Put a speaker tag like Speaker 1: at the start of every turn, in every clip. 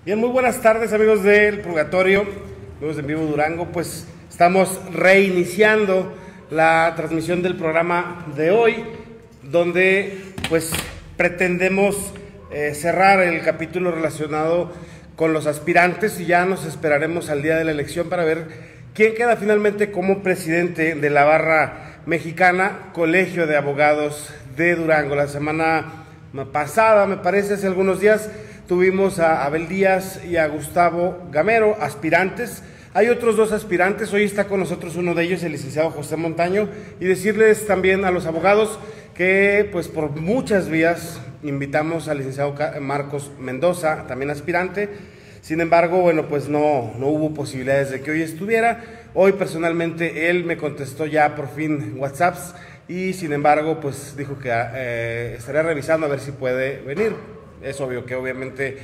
Speaker 1: Bien, muy buenas tardes amigos del Purgatorio, amigos de En Vivo Durango. Pues estamos reiniciando la transmisión del programa de hoy, donde pues pretendemos cerrar el capítulo relacionado con los aspirantes y ya nos esperaremos al día de la elección para ver quién queda finalmente como presidente de la barra mexicana Colegio de Abogados de Durango. La semana pasada, me parece, hace algunos días, tuvimos a Abel Díaz y a Gustavo Gamero, aspirantes. Hay otros dos aspirantes, hoy está con nosotros uno de ellos, el licenciado José Montaño, y decirles también a los abogados que pues por muchas vías invitamos al licenciado Marcos Mendoza, también aspirante. Sin embargo, bueno, pues no hubo posibilidades de que hoy estuviera. Hoy personalmente él me contestó ya por fin WhatsApps y sin embargo pues dijo que estaría revisando a ver si puede venir. Es obvio que obviamente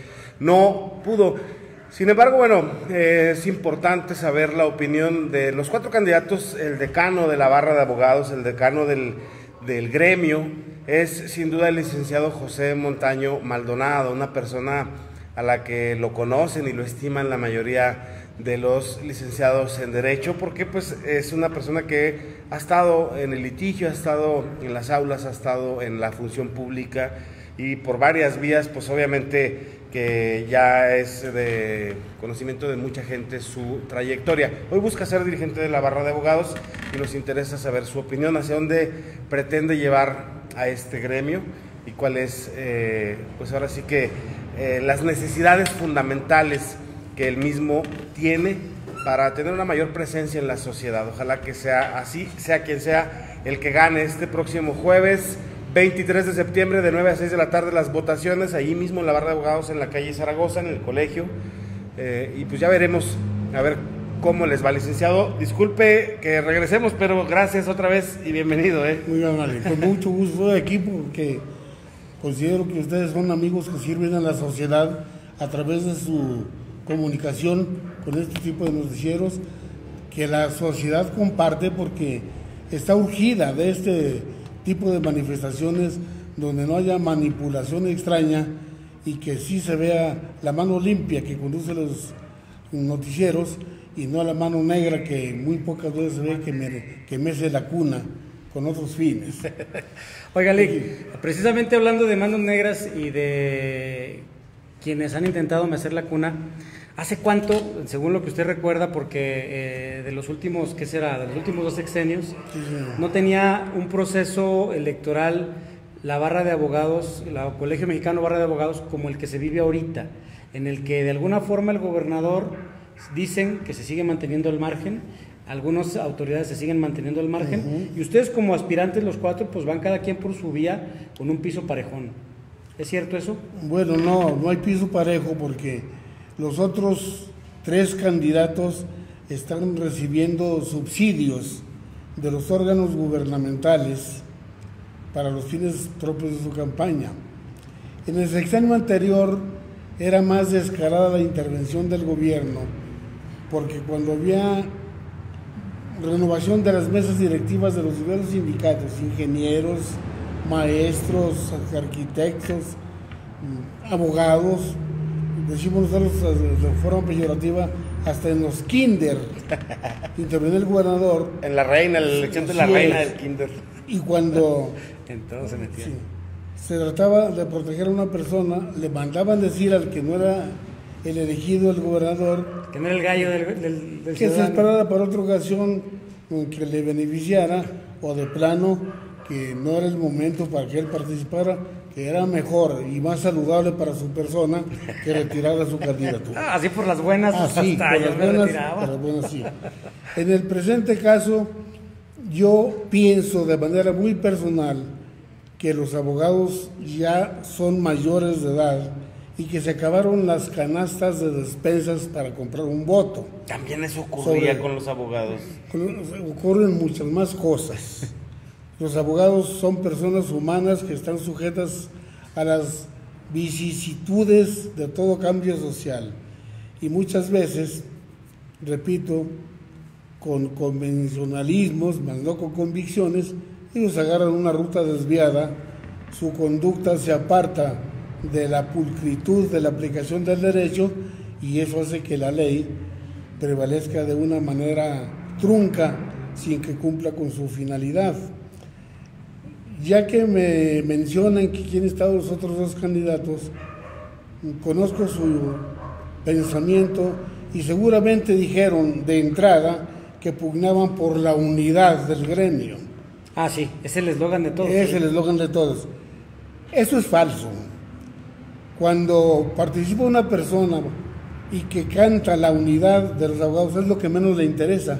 Speaker 1: no pudo. Sin embargo, bueno, es importante saber la opinión de los cuatro candidatos. El decano de la barra de abogados, el decano del gremio, es sin duda el licenciado José Montaño Maldonado, una persona a la que lo conocen y lo estiman la mayoría de los licenciados en Derecho, porque pues es una persona que ha estado en el litigio, ha estado en las aulas, ha estado en la función pública y por varias vías, pues obviamente que ya es de conocimiento de mucha gente su trayectoria. Hoy busca ser dirigente de la barra de abogados y nos interesa saber su opinión, hacia dónde pretende llevar a este gremio y cuál es, pues ahora sí que las necesidades fundamentales que él mismo tiene para tener una mayor presencia en la sociedad. Ojalá que sea así, sea quien sea el que gane este próximo jueves 23 de septiembre de 9 a 6 de la tarde las votaciones, ahí mismo en la barra de abogados en la calle Zaragoza, en el colegio, y pues ya veremos a ver cómo les va, licenciado. Disculpe que regresemos, pero gracias otra vez y bienvenido.
Speaker 2: Muy amable, con mucho gusto de aquí porque considero que ustedes son amigos que sirven a la sociedad a través de su comunicación con este tipo de noticieros que la sociedad comparte, porque está urgida de este tipo de manifestaciones donde no haya manipulación extraña y que sí se vea la mano limpia que conduce los noticieros y no la mano negra que muy pocas veces se ve que mece la cuna con otros fines.
Speaker 3: Oiga, Lick, precisamente hablando de manos negras y de quienes han intentado mecer la cuna, ¿hace cuánto, según lo que usted recuerda, porque de los últimos, ¿qué será? De los últimos 2 sexenios, sí, no tenía un proceso electoral la barra de abogados, la Colegio Mexicano Barra de Abogados, como el que se vive ahorita, en el que de alguna forma el gobernador dicen que se sigue manteniendo el margen, algunas autoridades se siguen manteniendo el margen, y ustedes como aspirantes los 4, pues van cada quien por su vía con un piso parejón? ¿Es cierto eso?
Speaker 2: Bueno, no hay piso parejo porque los otros 3 candidatos están recibiendo subsidios de los órganos gubernamentales para los fines propios de su campaña. En el sexenio anterior era más descarada la intervención del gobierno, porque cuando había renovación de las mesas directivas de los diversos sindicatos, ingenieros, maestros, arquitectos, abogados, decimos nosotros de forma peyorativa, hasta en los kinder intervenía el gobernador.
Speaker 1: En la reina, la elección de la reina del kinder.
Speaker 2: Y cuando
Speaker 3: entonces
Speaker 2: se trataba de proteger a una persona, le mandaban decir al que no era el elegido, el gobernador,
Speaker 3: que no era el gallo del
Speaker 2: que se esperara para otra ocasión que le beneficiara, o de plano que no era el momento para que él participara, que era mejor y más saludable para su persona que retirara su candidatura.
Speaker 3: Así por las buenas,
Speaker 2: así, por las buenas, sí. En el presente caso, yo pienso de manera muy personal que los abogados ya son mayores de edad y que se acabaron las canastas de despensas para comprar un voto.
Speaker 1: También eso ocurría con los abogados.
Speaker 2: Ocurren muchas más cosas. Los abogados son personas humanas que están sujetas a las vicisitudes de todo cambio social y muchas veces, repito, con convencionalismos, más no con convicciones, ellos agarran una ruta desviada, su conducta se aparta de la pulcritud de la aplicación del derecho y eso hace que la ley prevalezca de una manera trunca sin que cumpla con su finalidad. Ya que me mencionan que quién están los otros dos candidatos, conozco su pensamiento y seguramente dijeron de entrada que pugnaban por la unidad del gremio.
Speaker 3: Ah, sí, es el eslogan de todos.
Speaker 2: Es el eslogan de todos. Eso es falso. Cuando participa una persona y que canta la unidad de los abogados es lo que menos le interesa.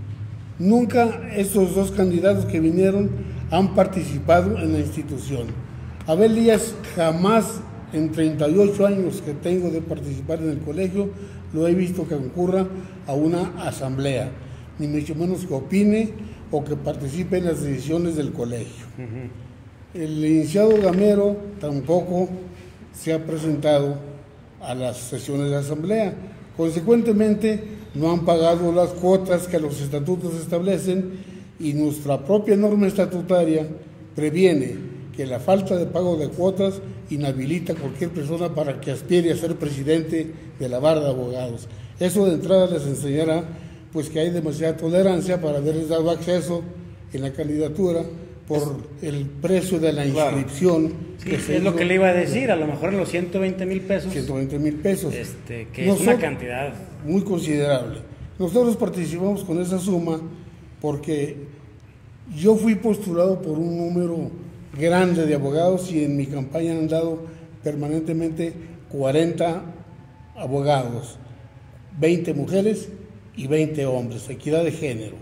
Speaker 2: Nunca estos dos candidatos que vinieron han participado en la institución. Abel Díaz jamás en 38 años que tengo de participar en el colegio lo he visto que concurra a una asamblea, ni mucho menos que opine o que participe en las decisiones del colegio. El licenciado Gamero tampoco se ha presentado a las sesiones de asamblea. Consecuentemente, no han pagado las cuotas que los estatutos establecen y nuestra propia norma estatutaria previene que la falta de pago de cuotas inhabilita a cualquier persona para que aspire a ser presidente de la barra de abogados. Eso de entrada les enseñará pues que hay demasiada tolerancia para haberles dado acceso en la candidatura por el precio de la inscripción.
Speaker 3: Sí, es lo que le iba a decir, a lo mejor en los 120,000 pesos.
Speaker 2: 120,000 pesos.
Speaker 3: Que es una cantidad
Speaker 2: muy considerable. Nosotros participamos con esa suma porque yo fui postulado por un número grande de abogados y en mi campaña han dado permanentemente 40 abogados, 20 mujeres y 20 hombres, equidad de género.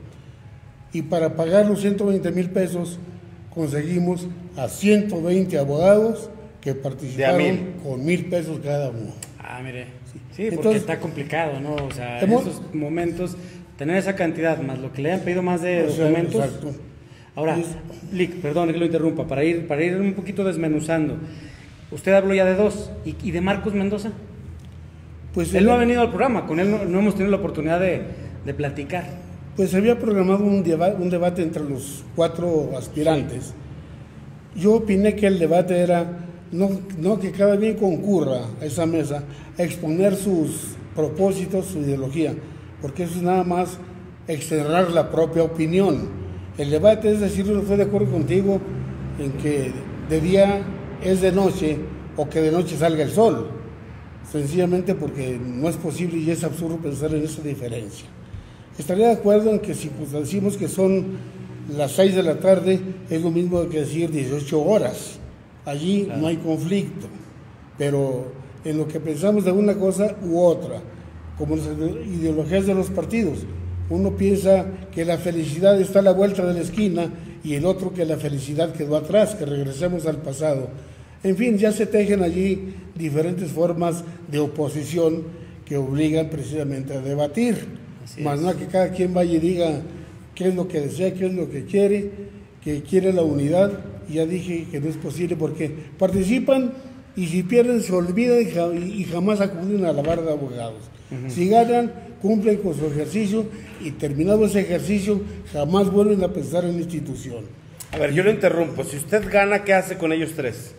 Speaker 2: Y para pagar los 120,000 pesos conseguimos a 120 abogados que participaron con 1,000 pesos cada uno.
Speaker 3: Ah, mire, sí, porque entonces, está complicado, ¿no? O sea, en esos momentos tener esa cantidad más lo que le han pedido más de documentos.
Speaker 2: Exacto.
Speaker 3: Ahora, Lic, perdón que lo interrumpa, para ir un poquito desmenuzando. Usted habló ya de dos, ¿y de Marcos Mendoza? Pues él no ha venido al programa, con él no hemos tenido la oportunidad de platicar.
Speaker 2: Pues se había programado un debate entre los 4 aspirantes. Yo opiné que el debate era no que cada quien concurra a esa mesa a exponer sus propósitos, su ideología, porque eso es nada más externar la propia opinión. El debate es decir, no estoy de acuerdo contigo en que de día es de noche o que de noche salga el sol, sencillamente porque no es posible y es absurdo pensar en esa diferencia. Estaría de acuerdo en que si pues, decimos que son las 6 de la tarde, es lo mismo que decir 18 horas. Allí claro, no hay conflicto, pero en lo que pensamos de una cosa u otra, como las ideologías de los partidos, uno piensa que la felicidad está a la vuelta de la esquina y el otro que la felicidad quedó atrás, que regresemos al pasado. En fin, ya se tejen allí diferentes formas de oposición que obligan precisamente a debatir. Más no que cada quien vaya y diga qué es lo que desea, qué es lo que quiere la unidad. Y ya dije que no es posible porque participan y si pierden se olvidan y jamás acuden a la barra de abogados. Si ganan, cumplen con su ejercicio y terminado ese ejercicio jamás vuelven a pensar en la institución.
Speaker 1: A ver, yo lo interrumpo. Si usted gana, ¿qué hace con ellos 3?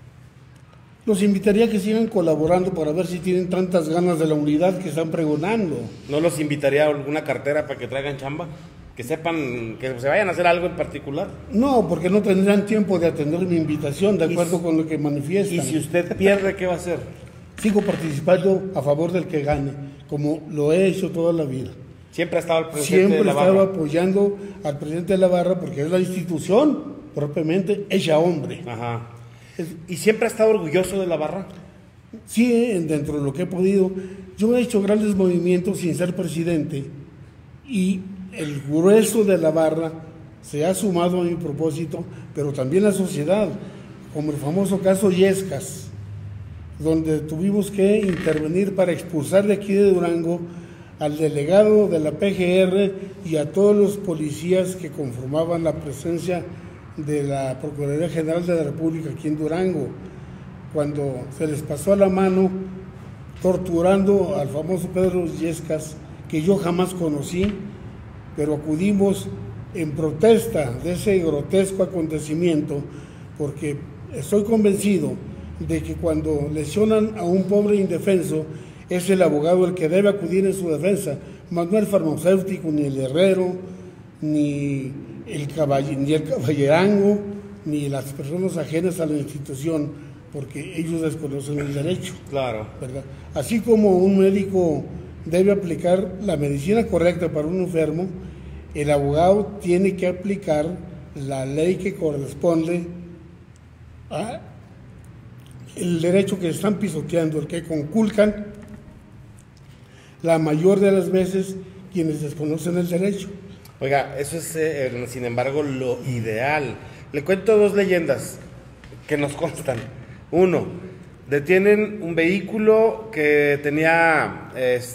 Speaker 2: Los invitaría a que sigan colaborando para ver si tienen tantas ganas de la unidad que están pregonando.
Speaker 1: ¿No los invitaría a alguna cartera para que traigan chamba? Que sepan, que se vayan a hacer algo en particular.
Speaker 2: No, porque no tendrán tiempo de atender mi invitación, de acuerdo con lo que manifiestan.
Speaker 1: ¿Y si usted pierde, qué va a hacer?
Speaker 2: Sigo participando a favor del que gane, como lo he hecho toda la vida.
Speaker 1: ¿Siempre ha estado el presidente de la barra?
Speaker 2: Siempre he estado apoyando al presidente de la barra porque es la institución propiamente hecha hombre.
Speaker 1: Ajá. ¿Y siempre ha estado orgulloso de la barra?
Speaker 2: Sí, dentro de lo que he podido. Yo he hecho grandes movimientos sin ser presidente y el grueso de la barra se ha sumado a mi propósito, pero también la sociedad, como el famoso caso Yescas, donde tuvimos que intervenir para expulsar de aquí de Durango al delegado de la PGR y a todos los policías que conformaban la presencia de la Procuraduría General de la República aquí en Durango, cuando se les pasó a la mano torturando al famoso Pedro Yescas, que yo jamás conocí, pero acudimos en protesta de ese grotesco acontecimiento, porque estoy convencido de que cuando lesionan a un pobre indefenso, es el abogado el que debe acudir en su defensa, más no el farmacéutico, ni el herrero, ni el caballerango, ni las personas ajenas a la institución, porque ellos desconocen el derecho.
Speaker 1: Claro.
Speaker 2: ¿Verdad? Así como un médico debe aplicar la medicina correcta para un enfermo, el abogado tiene que aplicar la ley que corresponde a el derecho que están pisoteando, el que conculcan la mayor de las veces quienes desconocen el derecho.
Speaker 1: Oiga, eso es, sin embargo, lo ideal. Le cuento dos leyendas que nos constan. Uno, detienen un vehículo que tenía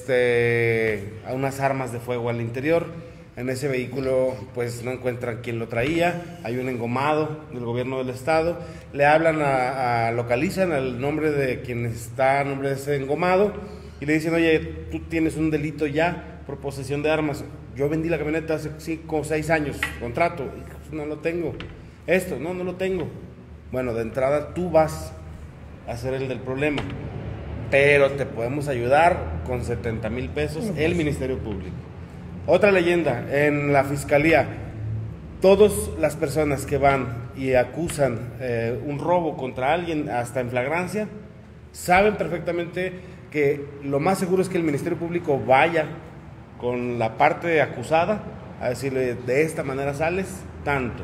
Speaker 1: unas armas de fuego al interior. En ese vehículo pues no encuentran quién lo traía, hay un engomado del gobierno del estado, le hablan localizan el nombre de quien está a nombre de ese engomado y le dicen, oye, tú tienes un delito ya por posesión de armas, yo vendí la camioneta hace 5 o 6 años, contrato, no lo tengo, no lo tengo. Bueno, de entrada tú vas a ser el del problema, pero te podemos ayudar con 70,000 pesos el Ministerio Público. Otra leyenda, en la fiscalía, todas las personas que van y acusan un robo contra alguien, hasta en flagrancia, saben perfectamente que lo más seguro es que el Ministerio Público vaya con la parte acusada a decirle, de esta manera sales, tanto.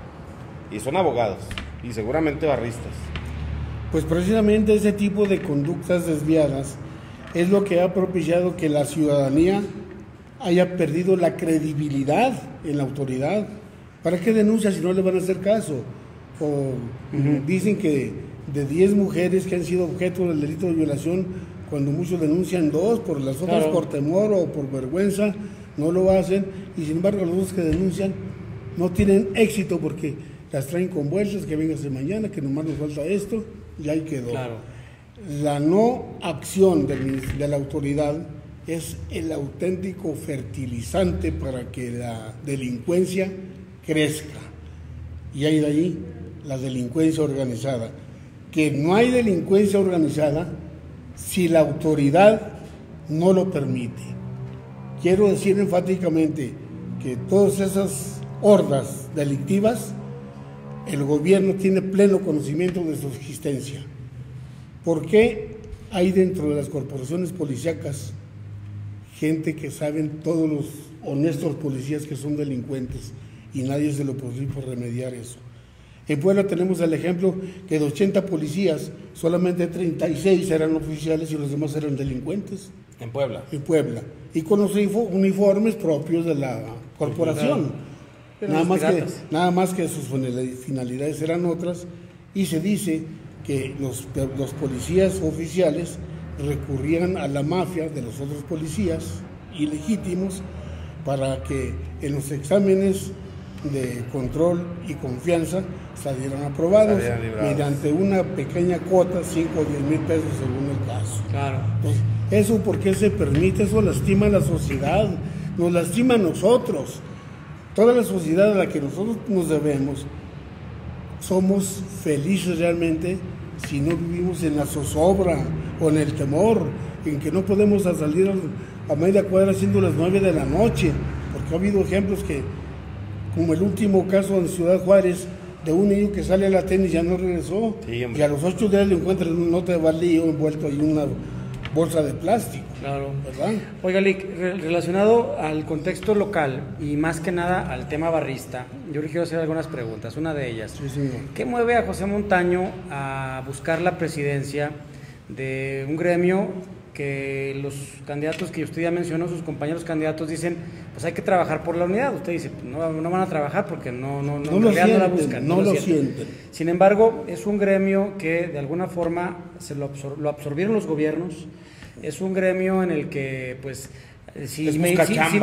Speaker 1: Y son abogados, y seguramente barristas.
Speaker 2: Pues precisamente ese tipo de conductas desviadas es lo que ha propiciado que la ciudadanía haya perdido la credibilidad en la autoridad. ¿Para qué denuncia si no le van a hacer caso? O dicen que de 10 mujeres que han sido objeto del delito de violación, cuando muchos denuncian 2, por las otras claro, por temor o por vergüenza, no lo hacen, y sin embargo los dos que denuncian no tienen éxito porque las traen con vueltas, que véngase mañana, que nomás nos falta esto, y ahí quedó. Claro. La no acción de la autoridad es el auténtico fertilizante para que la delincuencia crezca. Y hay de ahí la delincuencia organizada. Que no hay delincuencia organizada si la autoridad no lo permite. Quiero decir enfáticamente que todas esas hordas delictivas, el gobierno tiene pleno conocimiento de su existencia. ¿Por qué hay dentro de las corporaciones policíacas gente que saben, todos los honestos policías que son delincuentes, y nadie se lo posible por remediar eso? En Puebla tenemos el ejemplo que de 80 policías, solamente 36 eran oficiales y los demás eran delincuentes.
Speaker 1: ¿En Puebla?
Speaker 2: En Puebla. Y con los uniformes propios de la corporación. Nada más que sus finalidades eran otras, y se dice que los policías oficiales recurrían a la mafia de los otros policías ilegítimos para que en los exámenes de control y confianza salieran aprobados mediante una pequeña cuota, 5 o 10 mil pesos según el caso.
Speaker 3: Claro.
Speaker 2: Entonces, ¿eso por qué se permite? Eso lastima a la sociedad, nos lastima a nosotros. Toda la sociedad a la que nosotros nos debemos, somos felices realmente si no vivimos en la zozobra o en el temor, en que no podemos salir a media cuadra siendo las 9 de la noche, porque ha habido ejemplos que, como el último caso en Ciudad Juárez, de un niño que sale a la tenis y ya no regresó, sí, y a los 8 días le encuentran un note de baldío envuelto en una bolsa de plástico.
Speaker 3: Claro.
Speaker 2: ¿Verdad?
Speaker 3: Oiga, Lic, relacionado al contexto local y más que nada al tema barrista, yo le quiero hacer algunas preguntas. Una de ellas,
Speaker 2: sí, señor.
Speaker 3: ¿Qué mueve a José Montaño a buscar la presidencia de un gremio que los candidatos que usted ya mencionó, sus compañeros candidatos, dicen, pues hay que trabajar por la unidad? Usted dice, no van a trabajar porque no la buscan.
Speaker 2: No lo sienten.
Speaker 3: Sin embargo, es un gremio que de alguna forma lo absorbieron los gobiernos. Es un gremio en el que, pues, si me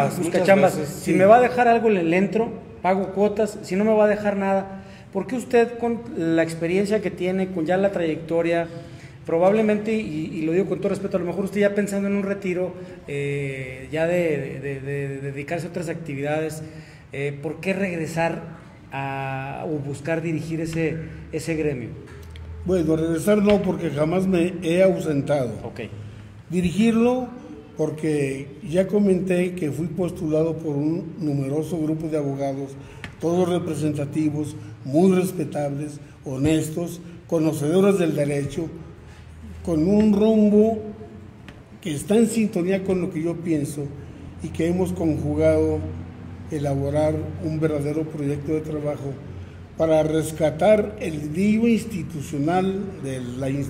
Speaker 3: va a dejar algo, le entro, pago cuotas. Si no me va a dejar nada, ¿por qué usted, con la experiencia que tiene, con ya la trayectoria, probablemente, y lo digo con todo respeto, a lo mejor usted ya pensando en un retiro, ya de dedicarse a otras actividades, ¿por qué regresar o buscar dirigir ese gremio?
Speaker 2: Bueno, regresar no, porque jamás me he ausentado.
Speaker 3: Okay.
Speaker 2: dirigirlo porque ya comenté que fui postulado por un numeroso grupo de abogados, todos representativos, muy respetables, honestos, conocedores del derecho, con un rumbo que está en sintonía con lo que yo pienso y que hemos conjugado elaborar un verdadero proyecto de trabajo para rescatar el brillo institucional de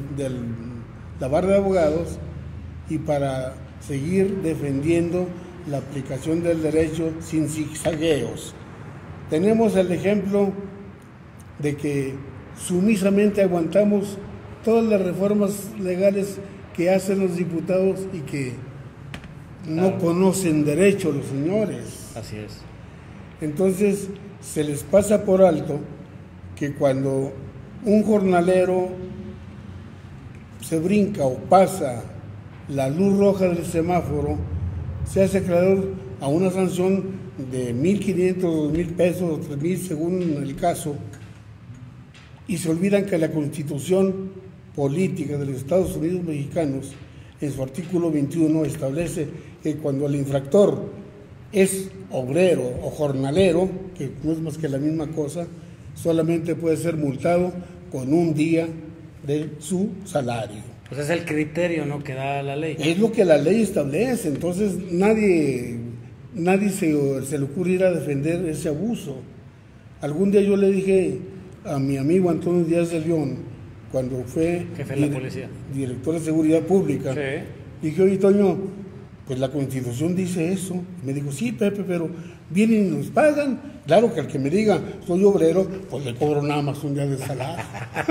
Speaker 2: la barra de abogados y para seguir defendiendo la aplicación del derecho sin zigzagueos. Tenemos el ejemplo de que sumisamente aguantamos todas las reformas legales que hacen los diputados y que no conocen derecho los señores.
Speaker 3: Así es.
Speaker 2: Entonces se les pasa por alto que cuando un jornalero se brinca o pasa la luz roja del semáforo, se hace acreedor a una sanción de 1,500, 2,000 pesos o 3,000 según el caso, y se olvidan que la Constitución Política de los Estados Unidos Mexicanos, en su artículo 21, establece que cuando el infractor es obrero o jornalero, que no es más que la misma cosa, solamente puede ser multado con un día de su salario.
Speaker 3: Pues es el criterio, ¿no?, que da la ley.
Speaker 2: Es lo que la ley establece, entonces nadie se le ocurre ir a defender ese abuso. Algún día yo le dije a mi amigo Antonio Díaz de León, cuando fue
Speaker 3: jefe de la policía,
Speaker 2: director de Seguridad Pública,
Speaker 3: sí,
Speaker 2: dije, oye, Toño, pues la Constitución dice eso. Me dijo, sí, Pepe, pero vienen y nos pagan. Claro que al que me diga, soy obrero, pues le cobro nada más un día de salario.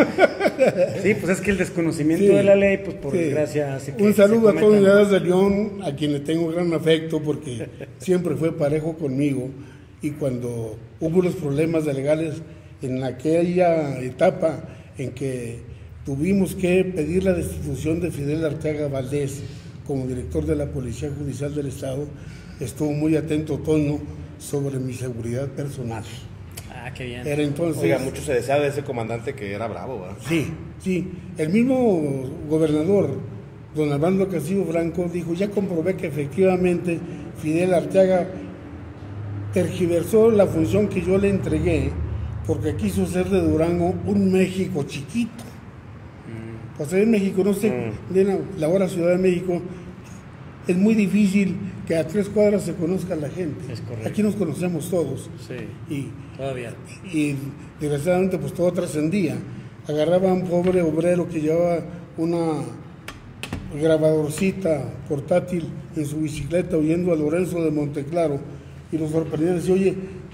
Speaker 3: Sí, pues es que el desconocimiento
Speaker 2: Sí,
Speaker 3: de la ley, pues por
Speaker 2: sí.
Speaker 3: desgracia hace que
Speaker 2: un saludo a Antonio
Speaker 3: cometan-
Speaker 2: Díaz de León, a quien le tengo gran afecto porque siempre fue parejo conmigo, y cuando hubo los problemas legales en aquella etapa en que tuvimos que pedir la destitución de Fidel Arteaga Valdés como director de la Policía Judicial del Estado, estuvo muy atento Toño sobre mi seguridad personal.
Speaker 3: Ah, qué bien.
Speaker 2: Era entonces...
Speaker 1: Oiga, mucho se decía de ese comandante que era bravo, ¿verdad?
Speaker 2: Sí, sí. El mismo gobernador, don Armando Castillo Franco, dijo, ya comprobé que efectivamente Fidel Arteaga tergiversó la función que yo le entregué porque quiso hacer de Durango un México chiquito. O sea, en México, no sé, de la hora Ciudad de México, es muy difícil que a 3 cuadras se conozca la gente.
Speaker 3: Es correcto.
Speaker 2: Aquí nos conocemos todos.
Speaker 3: Sí, todavía.
Speaker 2: Y desgraciadamente pues todo trascendía. Agarraba a un pobre obrero que llevaba una grabadorcita portátil en su bicicleta huyendo a Lorenzo de Monteclaro y lo sorprendía y decía, oye,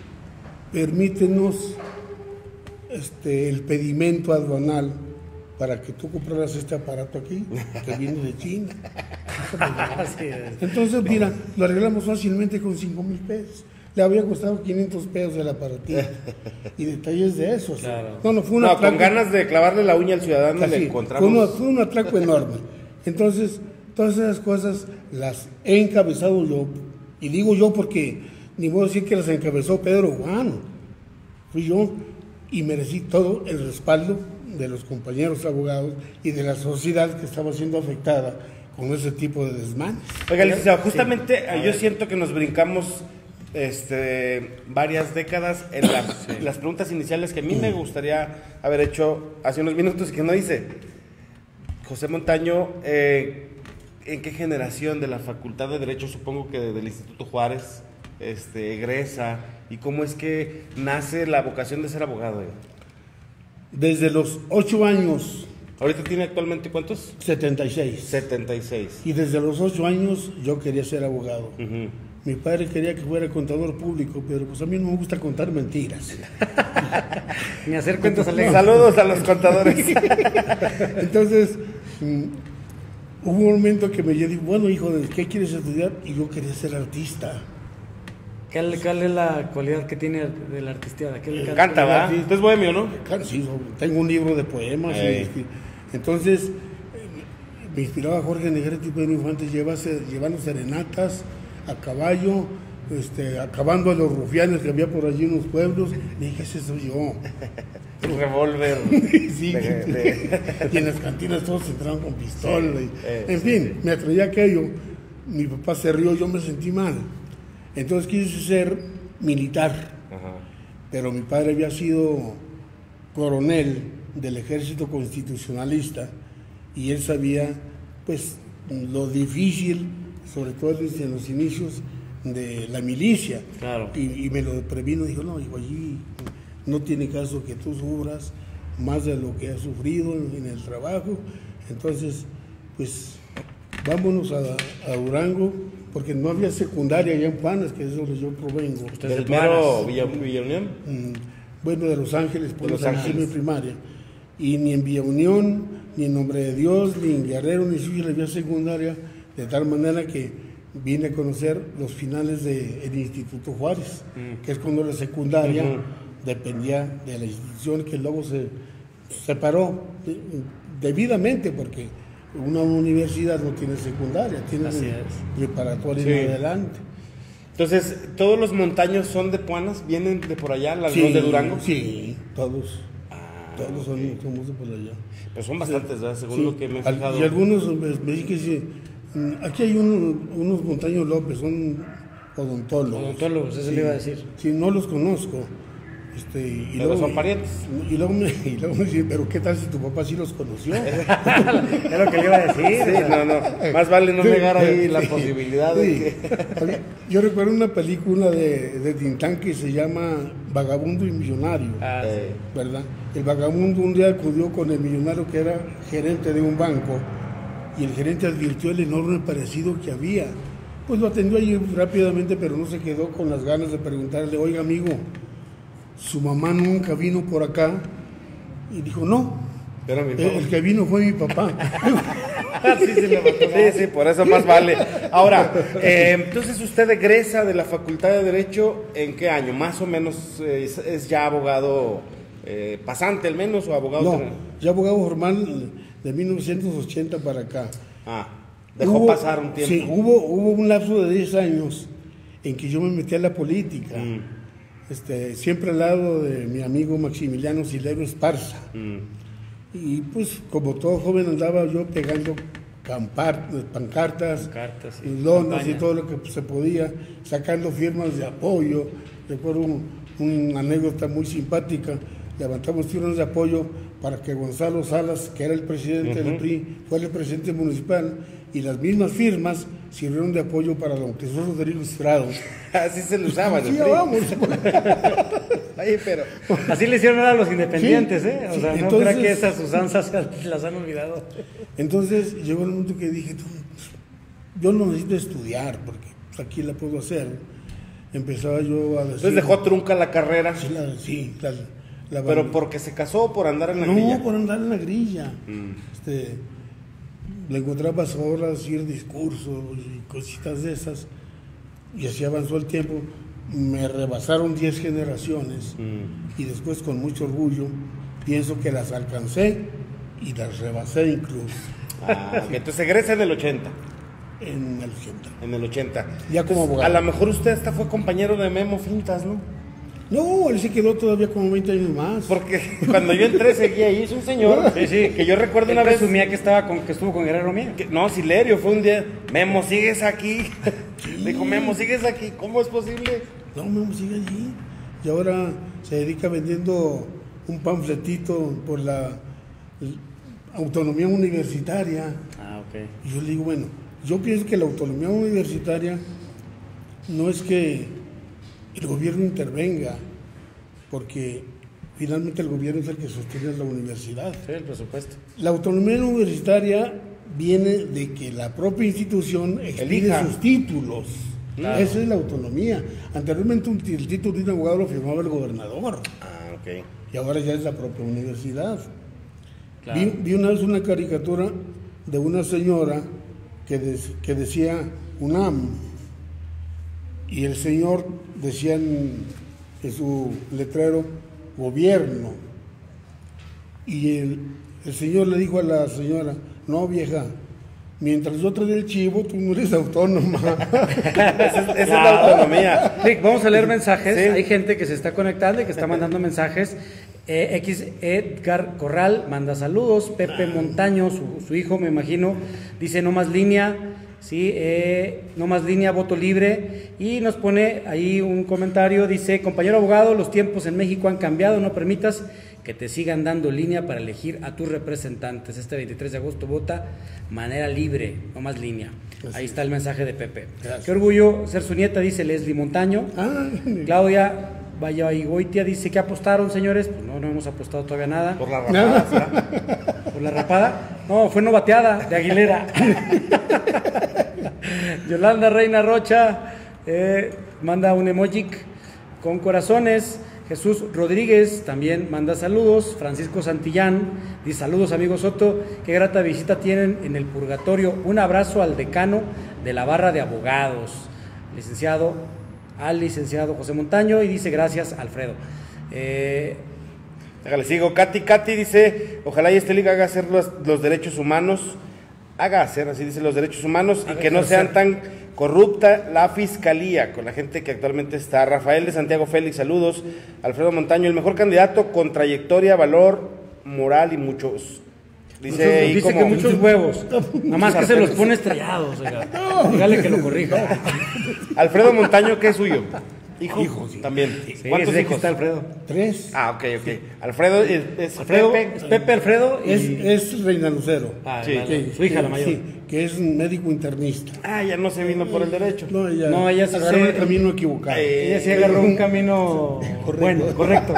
Speaker 2: permítenos el pedimento aduanal para que tú compraras este aparato aquí, que viene de China.
Speaker 3: Así es.
Speaker 2: Entonces, mira, lo arreglamos fácilmente con 5,000 pesos. Le había costado 500 pesos el aparatito. Y detalles de esos.
Speaker 3: Claro.
Speaker 2: No, fue un
Speaker 1: No,
Speaker 2: atraco.
Speaker 1: con ganas de clavarle la uña al ciudadano
Speaker 2: Así,
Speaker 1: le encontramos.
Speaker 2: fue un atraco enorme. Entonces, todas esas cosas las he encabezado yo. Y digo yo porque ni modo decir que las encabezó Pedro Juan. Fui yo y merecí todo el respaldo de los compañeros abogados y de la sociedad que estaba siendo afectada con ese tipo de desmanes.
Speaker 1: Oiga, licenciado, justamente
Speaker 3: Sí.
Speaker 1: yo siento que nos brincamos varias décadas en las preguntas iniciales que a mí me gustaría haber hecho hace unos minutos y que no hice. José Montaño, ¿en qué generación de la Facultad de Derecho, supongo que del Instituto Juárez, egresa? ¿Y cómo es que nace la vocación de ser abogado?
Speaker 2: Desde los 8 años,
Speaker 1: ¿Ahorita tiene actualmente cuántos?
Speaker 2: 76.
Speaker 1: 76.
Speaker 2: Y desde los 8 años yo quería ser abogado.
Speaker 1: Ujú.
Speaker 2: Mi padre quería que fuera contador público, pero pues a mí no me gusta contar mentiras.
Speaker 3: Ni hacer cuentos alegres.
Speaker 1: Saludos a los contadores.
Speaker 2: Entonces, hubo un momento que me dije, bueno, hijo, ¿qué quieres estudiar? Y yo quería ser artista.
Speaker 3: ¿Cuál es la cualidad que tiene de la artisteada? ¿Qué le encanta?
Speaker 1: Canta, ¿va? Usted es bohemio, ¿no?
Speaker 2: Claro, sí, tengo un libro de poemas. Entonces, me inspiraba Jorge Negrete y Pedro Infante llevando serenatas a caballo acabando a los rufianes que había por allí en los pueblos. Le dije, ese soy yo.
Speaker 1: Un revólver.
Speaker 2: Sí, y en las cantinas todos entraban con pistola. En fin, me atraía aquello. Mi papá se rió, yo me sentí mal. Entonces quise ser militar.
Speaker 1: Ajá.
Speaker 2: Pero mi padre había sido coronel del ejército constitucionalista y él sabía, pues, lo difícil, sobre todo en los inicios de la milicia.
Speaker 3: Claro.
Speaker 2: Y me lo previno, dijo, no, hijo, allí no tiene caso que tú sufras más de lo que has sufrido en el trabajo. Entonces, pues, vámonos a Durango, porque no había secundaria allá en Puanas, que es donde yo provengo.
Speaker 1: ¿Del mero Villa Unión?
Speaker 2: Bueno, de Los Ángeles, por
Speaker 1: Los
Speaker 2: la
Speaker 1: Ángeles.
Speaker 2: primaria. Y ni en Villa Unión, ni en Nombre de Dios, ni en Guerrero, ni en Suya había secundaria, de tal manera que vine a conocer los finales del Instituto Juárez, que es cuando la secundaria dependía de la institución, que luego se separó debidamente, porque una universidad no tiene secundaria, tiene preparatoria en adelante.
Speaker 1: Entonces, ¿todos los montaños son de Puanas? ¿Vienen de por allá, los de Durango?
Speaker 2: Sí, todos. Todos somos de por allá.
Speaker 1: Pues son bastantes, ¿verdad? Según lo que me he fijado.
Speaker 2: Y algunos me dicen que sí. Aquí hay unos montaños López, son odontólogos.
Speaker 3: Odontólogos, eso le iba a decir.
Speaker 2: Sí, no los conozco. Y
Speaker 1: Pero
Speaker 2: luego,
Speaker 1: son parientes.
Speaker 2: Y luego me dicen, pero ¿qué tal si tu papá sí los conoció?
Speaker 3: Es lo que le iba a decir.
Speaker 1: Sí, no. Más vale no negar ahí la posibilidad de que...
Speaker 2: Yo recuerdo una película de Tintán que se llama Vagabundo y Millonario, ¿verdad? El vagabundo un día acudió con el millonario que era gerente de un banco y el gerente advirtió el enorme parecido que había. Pues lo atendió allí rápidamente, pero no se quedó con las ganas de preguntarle, oiga amigo, ¿su mamá nunca vino por acá? Y dijo, no,
Speaker 1: Era mi papá.
Speaker 2: el que vino fue mi papá.
Speaker 1: Sí, por eso más vale. Ahora, entonces usted egresa de la Facultad de Derecho, ¿en qué año? Más o menos es ya abogado pasante al menos o abogado...
Speaker 2: No, ya abogado formal de 1980 para acá.
Speaker 1: Dejó pasar un tiempo.
Speaker 2: Sí, hubo un lapso de 10 años en que yo me metí a la política. Siempre al lado de mi amigo Maximiliano Silero Esparza. Y pues como todo joven andaba yo pegando pancartas, lonas y todo lo que se podía, sacando firmas de apoyo. Recuerdo una anécdota muy simpática, levantamos firmas de apoyo para que Gonzalo Salas, que era el presidente del PRI, fuera el presidente municipal, y las mismas firmas sirvieron de apoyo para don Jesús Rodríguez Estrado.
Speaker 1: Así se lo usaban.
Speaker 2: Sí, vamos.
Speaker 1: Oye, pero...
Speaker 3: Así le hicieron a los independientes,
Speaker 2: Sí,
Speaker 3: ¿eh? O
Speaker 2: sí,
Speaker 3: sea, no
Speaker 2: entonces-
Speaker 3: creo que esas usanzas las han olvidado.
Speaker 2: Entonces llegó el momento que dije, yo no necesito estudiar, porque pues, aquí la puedo hacer. Empezaba yo a decir...
Speaker 1: Entonces dejó trunca la carrera.
Speaker 2: Sí, la
Speaker 1: ¿Pero porque se casó o por andar en la grilla?
Speaker 2: No, por andar en la grilla. Le encontraba horas, decir discursos y cositas de esas. Y así avanzó el tiempo. Me rebasaron 10 generaciones. Y después, con mucho orgullo, pienso que las alcancé y las rebasé incluso.
Speaker 1: Ok, entonces egresa en el 80.
Speaker 2: En el 80.
Speaker 1: En el 80.
Speaker 2: Ya como abogado.
Speaker 1: A lo mejor usted hasta fue compañero de Memo Fintas, ¿no?
Speaker 2: No, él se quedó todavía como 20 años más.
Speaker 1: Porque cuando yo entré seguía ahí, es un señor que yo recuerdo
Speaker 3: Él
Speaker 1: una vez...
Speaker 3: presumía que estuvo con Guerrero Mía.
Speaker 1: No, Silerio, fue un día, Memo, ¿sigues aquí? Dijo, Memo, ¿sigues aquí? ¿Cómo es posible?
Speaker 2: No, Memo sigue allí. Y ahora se dedica vendiendo un panfletito por la autonomía universitaria.
Speaker 3: Ok.
Speaker 2: Y yo le digo, bueno, yo pienso que la autonomía universitaria no es que el gobierno intervenga, porque finalmente el gobierno es el que sostiene la universidad.
Speaker 3: Sí, el presupuesto.
Speaker 2: La autonomía universitaria viene de que la propia institución expide
Speaker 1: Elija.
Speaker 2: sus títulos.
Speaker 3: Claro.
Speaker 2: Esa es la autonomía. Anteriormente el título de un abogado lo firmaba el gobernador,
Speaker 1: Ok.
Speaker 2: y ahora ya es la propia universidad.
Speaker 3: Claro.
Speaker 2: Vi una vez una caricatura de una señora que decía UNAM, y el señor decía en su letrero gobierno, y el señor le dijo a la señora, no vieja, Mientras yo trae el chivo, tú no eres autónoma.
Speaker 1: Esa es la autonomía.
Speaker 3: Rick, vamos a leer mensajes.
Speaker 1: Sí.
Speaker 3: Hay gente que se está conectando y que está mandando mensajes. Edgar Corral manda saludos. Pepe Montaño, su hijo, me imagino, dice no más línea. Sí, no más línea, voto libre. Y nos pone ahí un comentario, dice, compañero abogado, los tiempos en México han cambiado, no permitas que te sigan dando línea para elegir a tus representantes. Este 23 de agosto vota manera libre, no más línea. Ahí está el mensaje de Pepe.
Speaker 2: Gracias.
Speaker 3: Qué orgullo ser su nieta, dice Leslie Montaño. Claudia Vallagoitia dice, ¿qué apostaron, señores? Pues no hemos apostado todavía nada.
Speaker 1: Por la rapada, ¿será?
Speaker 3: ¿Por la rapada? No, fue no bateada de Aguilera. Yolanda Reina Rocha manda un emoji con corazones. Jesús Rodríguez también manda saludos. Francisco Santillán dice saludos, amigo Soto, qué grata visita tienen en el purgatorio. Un abrazo al decano de la barra de abogados, licenciado José Montaño, y dice gracias, Alfredo.
Speaker 1: Déjale, sigo. Katy dice, ojalá y este liga haga hacer los derechos humanos, así dice, los derechos humanos, y que no sean tan corrupta la fiscalía con la gente que actualmente está. Rafael de Santiago Félix, saludos. Alfredo Montaño, el mejor candidato con trayectoria, valor, moral y muchos. Dice
Speaker 3: que muchos huevos, nada más que se los pone estrellados. Dígale que lo corrija.
Speaker 1: Alfredo Montaño, ¿qué es suyo? Hijo,
Speaker 2: sí.
Speaker 1: También.
Speaker 3: Sí,
Speaker 1: ¿Cuántos
Speaker 3: ese
Speaker 1: hijos?
Speaker 3: Está Alfredo.
Speaker 2: 3.
Speaker 1: Ok. Alfredo es
Speaker 3: Alfredo,
Speaker 1: Pepe.
Speaker 3: es Pepe Alfredo y
Speaker 2: Es Reina Lucero.
Speaker 1: Sí.
Speaker 3: su hija, la mayor.
Speaker 2: Sí, que es un médico internista.
Speaker 1: Ya no se vino por el derecho.
Speaker 2: No,
Speaker 3: No, ella sí
Speaker 2: agarró
Speaker 3: se-
Speaker 2: el camino equivocado.
Speaker 3: Ella sí agarró un camino bueno, correcto.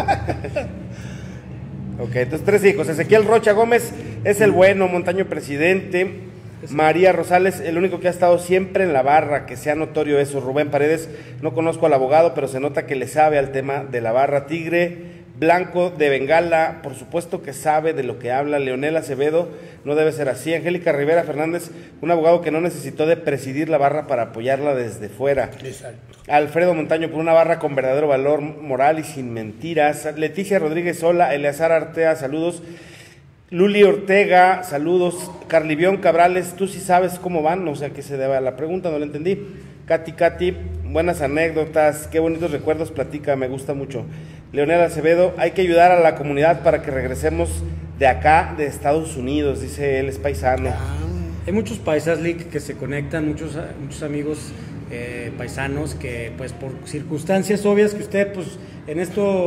Speaker 1: Ok, entonces 3 hijos. Ezequiel Rocha Gómez es el bueno, Montaño presidente. María Rosales, el único que ha estado siempre en la barra, que sea notorio eso. Rubén Paredes, no conozco al abogado, pero se nota que le sabe al tema de la barra. Tigre Blanco de Bengala, por supuesto que sabe de lo que habla. Leonel Acevedo, no debe ser así. Angélica Rivera Fernández, un abogado que no necesitó de presidir la barra para apoyarla desde fuera.
Speaker 2: Exacto.
Speaker 1: Alfredo Montaño, por una barra con verdadero valor moral y sin mentiras. Leticia Rodríguez Sola, Eleazar Artea, saludos. Luli Ortega, saludos. Carlivión Cabrales, tú sí sabes cómo van, no sé a qué se debe a la pregunta, no la entendí. Katy, buenas anécdotas, qué bonitos recuerdos, platica, me gusta mucho. Leonel Acevedo, hay que ayudar a la comunidad para que regresemos de acá, de Estados Unidos, dice él, es paisano.
Speaker 3: Hay muchos paisas, Lick, que se conectan, muchos amigos paisanos que, pues, por circunstancias obvias que usted, pues, en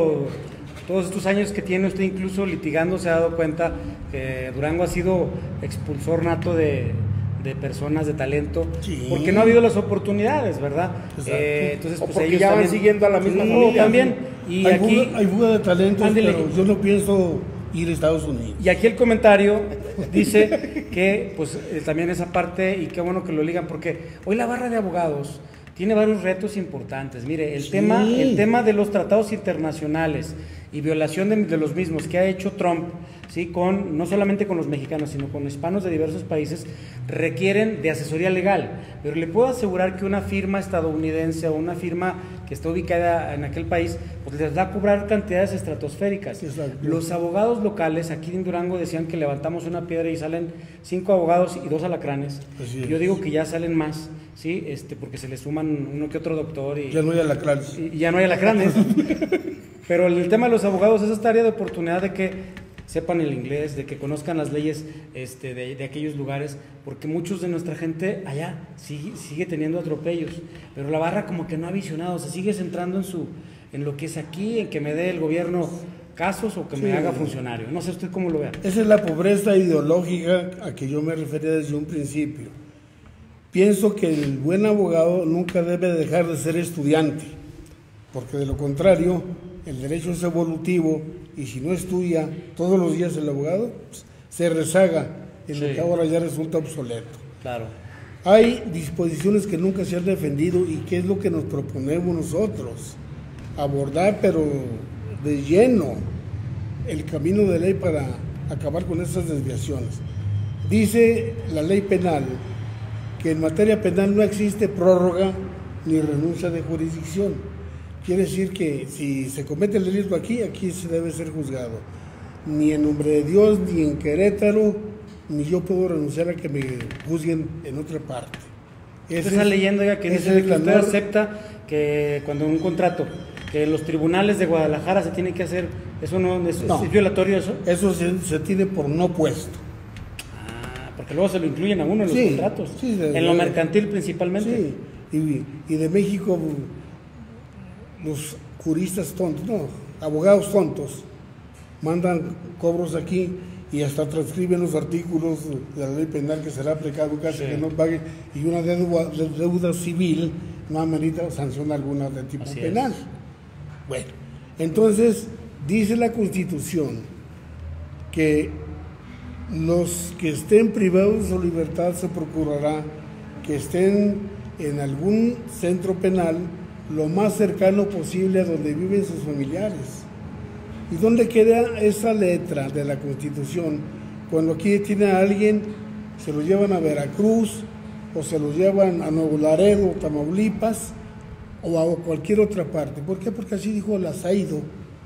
Speaker 3: todos estos años que tiene usted incluso litigando, se ha dado cuenta que Durango ha sido expulsor nato de personas de talento,
Speaker 2: Sí.
Speaker 3: porque no ha habido las oportunidades, ¿verdad?
Speaker 2: Exacto.
Speaker 3: Entonces,
Speaker 1: O
Speaker 3: pues
Speaker 1: porque
Speaker 3: ellos
Speaker 1: ya van
Speaker 3: también-
Speaker 1: siguiendo a la misma
Speaker 3: Sí,
Speaker 1: familia.
Speaker 3: también. Y aquí,
Speaker 2: Hay fuga de talentos,
Speaker 3: Ándele.
Speaker 2: pero yo no pienso ir a Estados Unidos.
Speaker 3: y aquí el comentario dice que, pues, también esa parte, y qué bueno que lo ligan, porque hoy la barra de abogados tiene varios retos importantes. Mire, el
Speaker 2: Sí.
Speaker 3: tema de los tratados internacionales y violación de los mismos que ha hecho Trump, ¿sí? No solamente con los mexicanos, sino con hispanos de diversos países, requieren de asesoría legal. Pero le puedo asegurar que una firma estadounidense o una firma que está ubicada en aquel país, pues les va a cobrar cantidades estratosféricas.
Speaker 2: Exacto.
Speaker 3: Los abogados locales aquí en Durango decían que levantamos una piedra y salen 5 abogados y 2 alacranes.
Speaker 2: Así es.
Speaker 3: Yo digo que ya salen más, ¿sí? Porque se le suman uno que otro doctor y
Speaker 2: Ya no hay alacranes.
Speaker 3: y ya no hay alacranes. Pero el tema de los abogados es esta área de oportunidad de que sepan el inglés, de que conozcan las leyes de aquellos lugares, porque muchos de nuestra gente allá sigue teniendo atropellos, pero la barra como que no ha visionado, se sigue centrando en lo que es aquí, en que me dé el gobierno casos o que me
Speaker 2: Sí.
Speaker 3: haga funcionario. No sé usted cómo lo vea.
Speaker 2: Esa es la pobreza ideológica a que yo me refería desde un principio. Pienso que el buen abogado nunca debe dejar de ser estudiante, porque de lo contrario, el derecho es evolutivo y si no estudia todos los días el abogado, pues, se rezaga en lo
Speaker 3: Sí.
Speaker 2: que ahora ya resulta obsoleto.
Speaker 3: Claro.
Speaker 2: Hay disposiciones que nunca se han defendido y qué es lo que nos proponemos nosotros, abordar pero de lleno el camino de ley para acabar con esas desviaciones. Dice la ley penal que en materia penal no existe prórroga ni renuncia de jurisdicción. Quiere decir que si se comete el delito aquí se debe ser juzgado. Ni en nombre de Dios, ni en Querétaro, ni yo puedo renunciar a que me juzguen en otra parte.
Speaker 3: Usted está leyendo ya que dice que usted acepta que cuando un contrato, que los tribunales de Guadalajara se tienen que hacer, ¿eso no es violatorio eso?
Speaker 2: Eso se tiene por no puesto.
Speaker 3: Porque luego se lo incluyen a uno en los contratos, en lo mercantil principalmente.
Speaker 2: Sí, y de México los juristas tontos, no, abogados tontos, mandan cobros aquí y hasta transcriben los artículos de la ley penal que será aplicado casi que no pague, y una deuda civil no amerita sanción alguna de tipo penal. Bueno, entonces dice la Constitución que los que estén privados de su libertad se procurará que estén en algún centro penal lo más cercano posible a donde viven sus familiares. ¿Y dónde queda esa letra de la Constitución? Cuando aquí tiene a alguien, se lo llevan a Veracruz, o se lo llevan a Nuevo Laredo, Tamaulipas, o a cualquier otra parte. ¿Por qué? Porque así dijo Lasaido.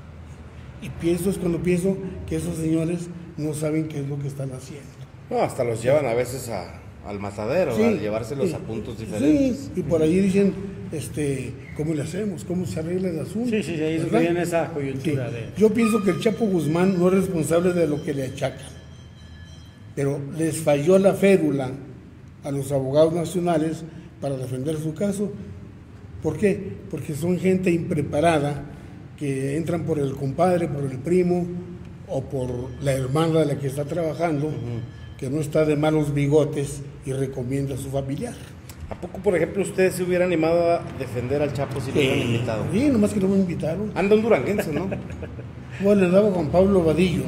Speaker 2: Y cuando pienso que esos señores no saben qué es lo que están haciendo.
Speaker 1: No, hasta los llevan a veces al matadero, a llevárselos a puntos diferentes.
Speaker 2: Sí, y por ahí dicen, ¿cómo le hacemos? ¿Cómo se arregla el asunto?
Speaker 3: Sí, ahí es donde viene esa coyuntura.
Speaker 2: Yo pienso que el Chapo Guzmán no es responsable de lo que le achacan, pero les falló la férula a los abogados nacionales para defender su caso. ¿Por qué? Porque son gente impreparada que entran por el compadre, por el primo o por la hermana de la que está trabajando, que no está de malos bigotes y recomienda a su familiar.
Speaker 1: ¿A poco, por ejemplo, ustedes se hubieran animado a defender al Chapo si lo hubieran invitado?
Speaker 2: Sí, nomás que no me invitaron.
Speaker 1: Anda un duranguense, ¿no?
Speaker 2: Bueno, andaba con Pablo Vadillo,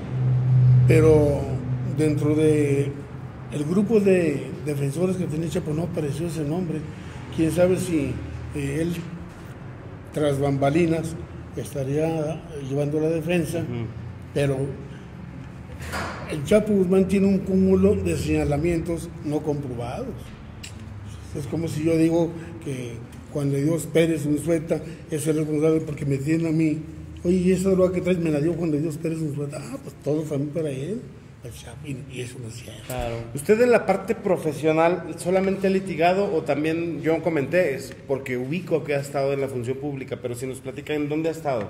Speaker 2: pero dentro de el grupo de defensores que tenía Chapo no apareció ese nombre. Quién sabe si él, tras bambalinas, estaría llevando la defensa, pero el Chapo Guzmán tiene un cúmulo de señalamientos no comprobados. Es como si yo digo que Juan de Dios Pérez Unzueta es el responsable porque me tiene a mí. Oye, ¿y esa droga que traes me la dio Juan de Dios Pérez Unzueta? Pues todo también para él. Y eso no es cierto.
Speaker 1: Claro. ¿Usted en la parte profesional solamente ha litigado o también, yo comenté, es porque ubico que ha estado en la función pública, pero si nos platican, ¿en dónde ha estado?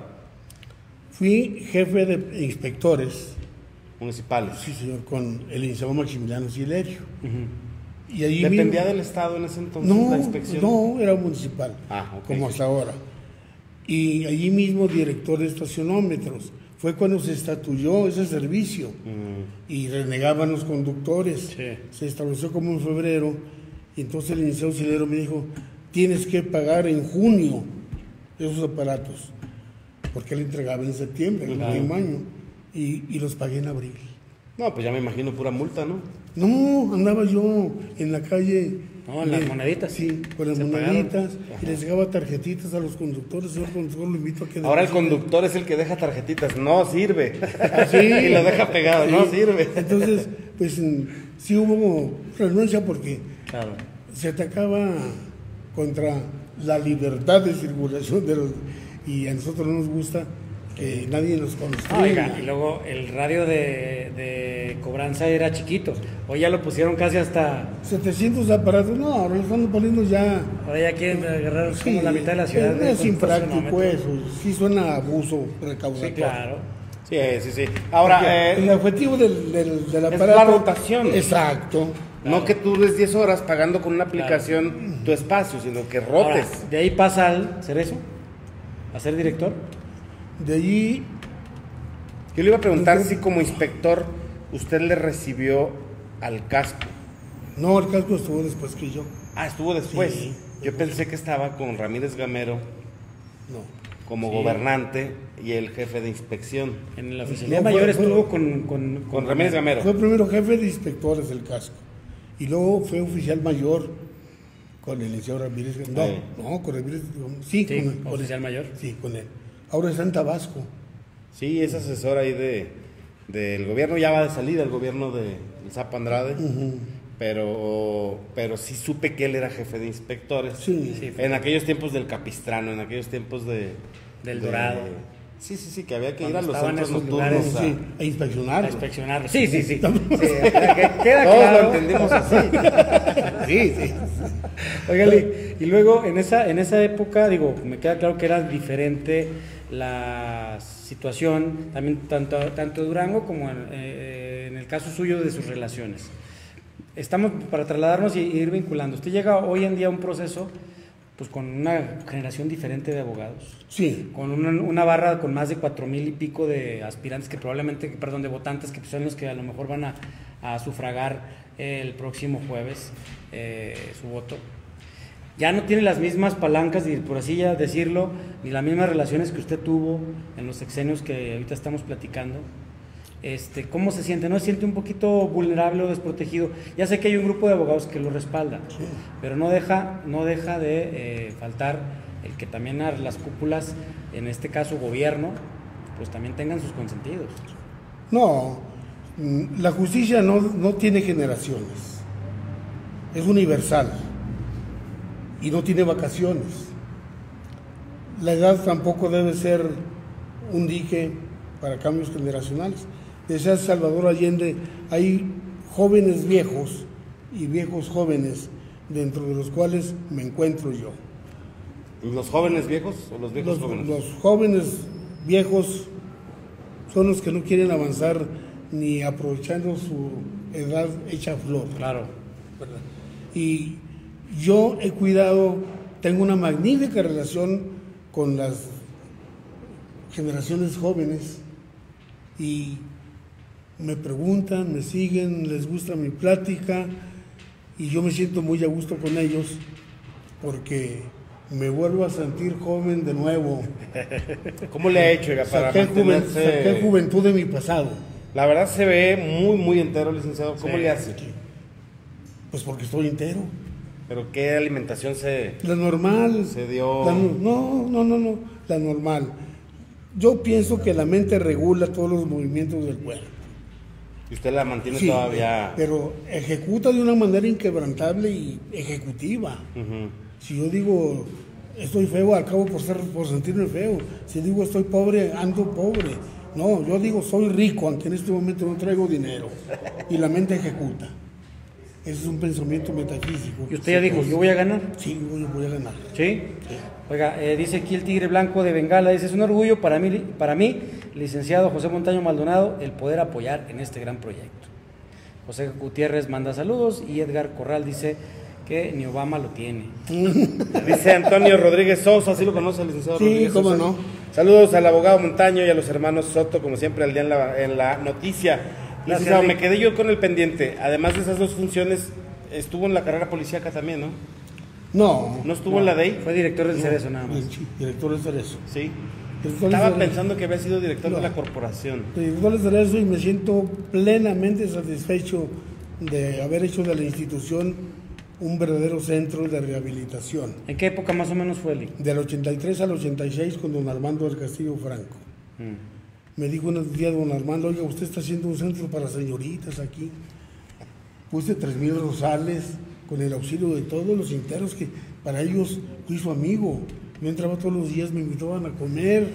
Speaker 2: Fui jefe de inspectores
Speaker 1: municipales.
Speaker 2: Sí, señor, con el licenciado Maximiliano Silerio. Y allí
Speaker 1: ¿Dependía
Speaker 2: mismo,
Speaker 1: del Estado en ese entonces la inspección?
Speaker 2: No, era municipal,
Speaker 1: okay,
Speaker 2: como hasta ahora. Y allí mismo director de estacionómetros. Fue cuando se estatuyó ese servicio y renegaban los conductores. Se estableció como en febrero, y entonces el licenciado Silerio me dijo, tienes que pagar en junio esos aparatos, porque él entregaba en septiembre, el último año, y los pagué en abril.
Speaker 1: No, pues ya me imagino pura multa, ¿no?
Speaker 2: No, andaba yo en la calle.
Speaker 3: No, en las moneditas.
Speaker 2: Sí, con las moneditas. Y les dejaba tarjetitas a los conductores. Señor conductor, lo invito a que...
Speaker 1: Ahora el conductor es el que deja tarjetitas. No sirve.
Speaker 2: Sí.
Speaker 1: Y lo deja pegado. Sí. No sirve.
Speaker 2: Entonces, pues sí hubo renuncia porque se atacaba contra la libertad de circulación de los... Y a nosotros no nos gusta que nadie nos construya.
Speaker 3: Oiga, y luego el radio de cobranza era chiquito. Hoy ya lo pusieron casi hasta...
Speaker 2: 700 aparatos, no, ahora lo están poniendo ya...
Speaker 3: Ahora ya quieren agarrar como la mitad de la ciudad.
Speaker 2: Es impráctico eso, sí suena a abuso recaudatorio.
Speaker 3: Sí, claro.
Speaker 1: Sí. Ahora,
Speaker 2: el objetivo del aparato...
Speaker 1: Es la rotación.
Speaker 2: Exacto.
Speaker 1: No que tú des 10 horas pagando con una aplicación tu espacio, sino que rotes.
Speaker 3: Ahora, de ahí pasa al Cerezo, a ser director.
Speaker 2: De allí...
Speaker 1: Yo le iba a preguntar si como inspector usted le recibió al casco.
Speaker 2: No, el casco estuvo después que yo.
Speaker 1: Ah, estuvo después.
Speaker 2: Sí,
Speaker 1: yo pensé que estaba con Ramírez Gamero como gobernante y el jefe de inspección.
Speaker 3: En la oficialía mayor estuvo con
Speaker 1: Ramírez Gamero.
Speaker 2: Fue primero jefe de inspectores del casco. Y luego fue oficial mayor con el licenciado Ramírez Gamero. No, con Ramírez. Sí, con
Speaker 3: oficial mayor.
Speaker 2: Sí, con él. Ahora está en Tabasco.
Speaker 1: Sí, es asesor ahí del gobierno, ya va de salida el gobierno de Zapo Andrade, pero sí supe que él era jefe de inspectores.
Speaker 2: Sí.
Speaker 1: En aquellos tiempos del Capistrano, en aquellos tiempos
Speaker 3: del Dorado.
Speaker 1: Sí, que había que ir
Speaker 3: Cuando
Speaker 1: a los
Speaker 3: estaban
Speaker 1: centros
Speaker 3: esos
Speaker 1: nocturnos
Speaker 3: lugares,
Speaker 2: Sí, a inspeccionarlo.
Speaker 3: A inspeccionarlo. Sí. Sí, queda
Speaker 1: Todos
Speaker 3: claro.
Speaker 1: lo entendimos así.
Speaker 2: Sí.
Speaker 3: Óigale, y luego en esa época, digo, me queda claro que era diferente la situación, también tanto de Durango como en el caso suyo de sus relaciones. Estamos para trasladarnos y ir vinculando. Usted llega hoy en día a un proceso pues con una generación diferente de abogados,
Speaker 2: Sí.
Speaker 3: con una barra con más de 4,000 y pico de aspirantes de votantes que son los que a lo mejor van a sufragar el próximo jueves su voto. Ya no tiene las mismas palancas, por así ya decirlo, ni las mismas relaciones que usted tuvo en los sexenios que ahorita estamos platicando. ¿Cómo se siente? ¿No se siente un poquito vulnerable o desprotegido? Ya sé que hay un grupo de abogados que lo respalda, sí, pero no deja de faltar el que también las cúpulas, en este caso gobierno, pues también tengan sus consentidos.
Speaker 2: No, la justicia no tiene generaciones, es universal y no tiene vacaciones. La edad tampoco debe ser un dique para cambios generacionales. Decía Salvador Allende, hay jóvenes viejos y viejos jóvenes, dentro de los cuales me encuentro yo.
Speaker 1: ¿Los jóvenes viejos o los viejos jóvenes?
Speaker 2: Los jóvenes viejos son los que no quieren avanzar ni aprovechando su edad hecha flor.
Speaker 3: Claro.
Speaker 2: ¿Verdad? Y yo he cuidado, tengo una magnífica relación con las generaciones jóvenes y me preguntan, me siguen, les gusta mi plática y yo me siento muy a gusto con ellos porque me vuelvo a sentir joven de nuevo.
Speaker 1: ¿Cómo le ha hecho para mantenerse?
Speaker 2: Saqué juventud de mi pasado.
Speaker 1: La verdad se ve muy, muy entero, licenciado. ¿Cómo le hace?
Speaker 2: Pues porque estoy entero.
Speaker 1: ¿Pero qué alimentación
Speaker 2: La normal.
Speaker 1: se dio?
Speaker 2: No, la normal. Yo pienso que la mente regula todos los movimientos del cuerpo.
Speaker 1: ¿Y usted la mantiene
Speaker 2: Sí,
Speaker 1: todavía?
Speaker 2: pero ejecuta de una manera inquebrantable y ejecutiva. Si yo digo estoy feo, acabo por sentirme feo. Si digo estoy pobre, ando pobre. No, yo digo soy rico, aunque en este momento no traigo dinero. Y la mente ejecuta. Ese es un pensamiento metafísico.
Speaker 3: ¿Y usted ya dijo, yo voy a ganar?
Speaker 2: Sí, voy a ganar.
Speaker 3: ¿Sí? Oiga, dice aquí el Tigre Blanco de Bengala, dice, es un orgullo para mí, licenciado José Montaño Maldonado, el poder apoyar en este gran proyecto. José Gutiérrez manda saludos y Edgar Corral dice que ni Obama lo tiene.
Speaker 1: Dice Antonio Rodríguez Sosa, ¿sí lo conoce el licenciado Rodríguez
Speaker 2: Sosa? Sí, cómo no.
Speaker 1: Saludos al abogado Montaño y a los hermanos Soto, como siempre, al día en la noticia. Licenciado, me quedé yo con el pendiente. Además de esas dos funciones, estuvo en la carrera policíaca también, ¿no?
Speaker 2: No
Speaker 1: estuvo en la DEI?
Speaker 3: Fue director del Cerezo nada más.
Speaker 2: Sí, director del Cerezo.
Speaker 1: Sí. Estaba pensando que había sido director de la corporación.
Speaker 2: Director del Cerezo y me siento plenamente satisfecho de haber hecho de la institución un verdadero centro de rehabilitación.
Speaker 3: ¿En qué época más o menos fue, Eli?
Speaker 2: Del 83 al 86 con don Armando del Castillo Franco. Me dijo un día don Armando, oiga, usted está haciendo un centro para señoritas aquí. Puse 3,000 rosales con el auxilio de todos los interos que para ellos fui su amigo. Yo entraba todos los días, me invitaban a comer.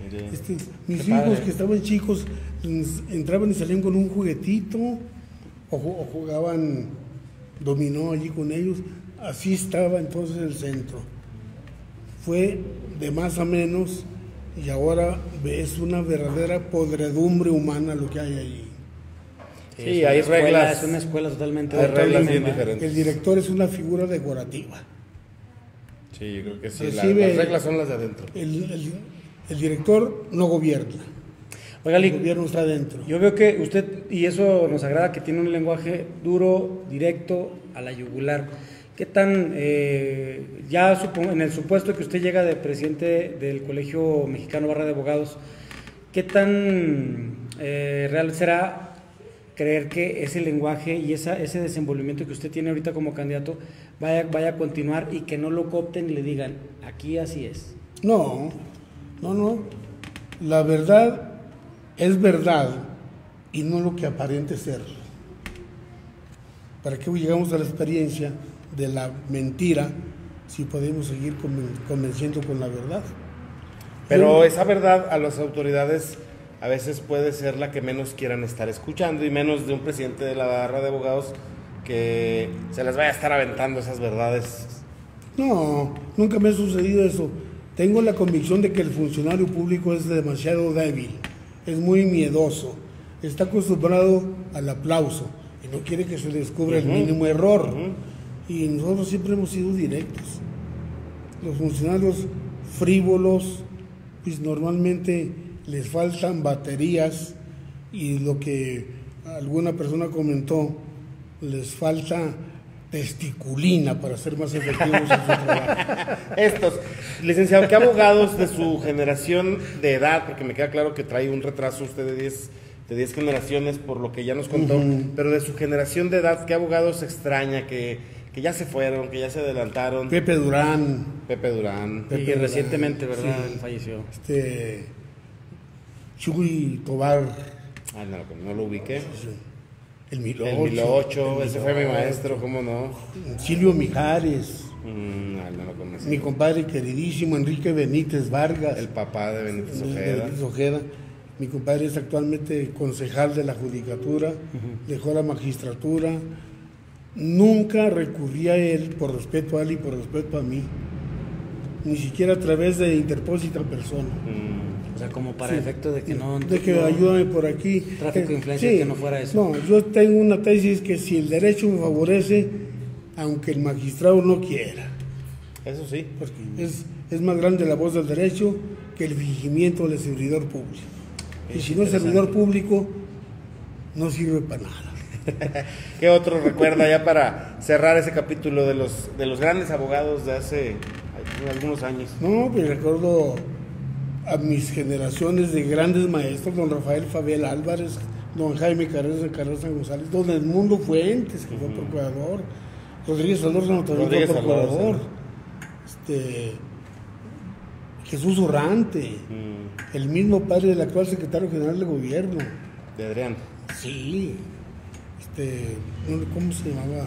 Speaker 2: Mis hijos que estaban chicos entraban y salían con un juguetito o jugaban dominó allí con ellos. Así estaba entonces el centro. Fue de más a menos y ahora es una verdadera podredumbre humana lo que hay allí.
Speaker 1: Sí, hay reglas.
Speaker 3: Es una escuela totalmente
Speaker 1: hay reglas bien diferentes.
Speaker 2: El director es una figura decorativa.
Speaker 1: Sí, yo creo que sí. Las reglas son las de adentro.
Speaker 2: El director no gobierna.
Speaker 3: Oiga,
Speaker 2: el gobierno está adentro.
Speaker 3: Yo veo que usted, y eso nos agrada, que tiene un lenguaje duro, directo, a la yugular. ¿Qué tan, en el supuesto que usted llega de presidente del Colegio Mexicano Barra de Abogados, qué tan real será creer que ese lenguaje y ese desenvolvimiento que usted tiene ahorita como candidato vaya a continuar y que no lo coopten y le digan, aquí así es?
Speaker 2: No. La verdad es verdad y no lo que aparente ser. ¿Para qué llegamos a la experiencia de la mentira si podemos seguir convenciendo con la verdad?
Speaker 1: Pero esa verdad a las autoridades a veces puede ser la que menos quieran estar escuchando, y menos de un presidente de la barra de abogados que se les vaya a estar aventando esas verdades.
Speaker 2: No, nunca me ha sucedido eso. Tengo la convicción de que el funcionario público es demasiado débil, es muy miedoso, está acostumbrado al aplauso y no quiere que se le descubra el mínimo error. Y nosotros siempre hemos sido directos. Los funcionarios frívolos, pues normalmente les faltan baterías, y lo que alguna persona comentó, les falta testiculina para ser más efectivos en su trabajo.
Speaker 1: Estos, licenciado, ¿qué abogados de su generación de edad, porque me queda claro que trae un retraso usted de 10 generaciones por lo que ya nos contó, pero de su generación de edad, ¿qué abogados extraña que ya se fueron, que ya se adelantaron?
Speaker 2: Pepe Durán.
Speaker 3: Y recientemente, ¿verdad?
Speaker 2: Sí.
Speaker 3: Él falleció.
Speaker 2: Chuy Tobar.
Speaker 1: Ah, no lo ubiqué.
Speaker 2: El Milo
Speaker 1: El Milo 8, ese fue mi maestro, ¿cómo no?
Speaker 2: Silvio Mijares.
Speaker 1: No lo conocí.
Speaker 2: Mi compadre queridísimo Enrique Benítez Vargas.
Speaker 1: El papá de Benítez
Speaker 2: de
Speaker 1: Ojeda.
Speaker 2: Benítez Ojeda. Mi compadre es actualmente concejal de la Judicatura, dejó la magistratura. Nunca recurrí a él por respeto a él y por respeto a mí, ni siquiera a través de interpósita persona.
Speaker 3: O sea, como para efecto de que no...
Speaker 2: De que ayúdame por aquí.
Speaker 3: Tráfico de influencia, que no fuera eso.
Speaker 2: No, yo tengo una tesis que si el derecho me favorece, aunque el magistrado no quiera.
Speaker 1: Eso sí.
Speaker 2: Porque es más grande la voz del derecho que el fingimiento del servidor público. Y si no es servidor público, no sirve para nada.
Speaker 1: ¿Qué otro recuerda ya para cerrar ese capítulo de los grandes abogados de hace algunos años?
Speaker 2: No, pues recuerdo a mis generaciones de grandes maestros, don Rafael Fabel Álvarez, don Jaime Carranza González, don Edmundo Fuentes, que fue procurador, Rodríguez Solórzano también fue procurador, Jesús Urrante, el mismo padre del actual secretario general de gobierno.
Speaker 1: De Adrián.
Speaker 2: Sí, ¿cómo se llamaba?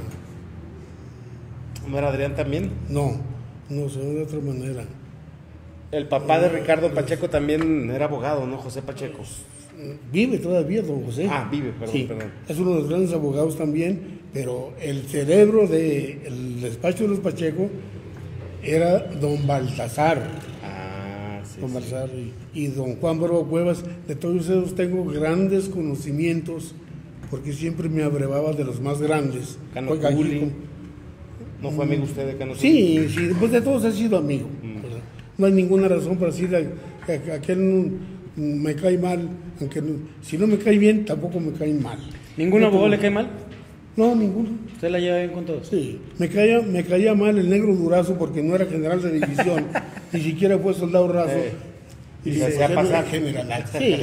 Speaker 1: ¿No era Adrián también?
Speaker 2: No, se llama de otra manera.
Speaker 1: El papá de Ricardo Pacheco también era abogado, ¿no? José Pacheco.
Speaker 2: Vive todavía, don José.
Speaker 1: Ah, vive, perdón,
Speaker 2: sí,
Speaker 1: perdón.
Speaker 2: Es uno de los grandes abogados también, pero el cerebro del despacho de los Pacheco era don Baltasar.
Speaker 1: Sí,
Speaker 2: don Baltasar y don Juan Borba Cuevas. De todos ellos tengo grandes conocimientos, porque siempre me abrevaba de los más grandes.
Speaker 1: Cano Culi. ¿No fue amigo usted de Cano Culi?
Speaker 2: Sí, pues de todos he sido amigo. No hay ninguna razón para decir que aquel me cae mal, aunque si no me cae bien, tampoco me cae mal.
Speaker 3: ¿Ningún abogado le cae mal?
Speaker 2: No, ninguno.
Speaker 3: ¿Usted la lleva bien con todos?
Speaker 2: Sí, me caía mal el negro Durazo porque no era general de división, ni siquiera fue soldado raso.
Speaker 1: Y se hacía pasar
Speaker 2: general. Sí.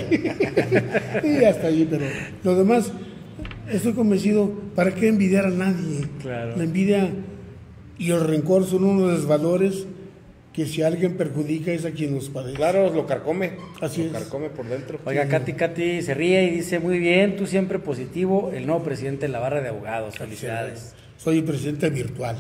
Speaker 2: Y hasta ahí, pero lo demás, estoy convencido, ¿para qué envidiar a nadie?
Speaker 3: Claro.
Speaker 2: La envidia y el rencor son uno de los valores que si alguien perjudica es a quien nos padece.
Speaker 1: Claro, lo carcome.
Speaker 2: Así
Speaker 1: lo carcome por dentro.
Speaker 3: Oiga, Katy se ríe y dice, muy bien, tú siempre positivo, el nuevo presidente de la barra de abogados, felicidades.
Speaker 2: Soy el presidente virtual.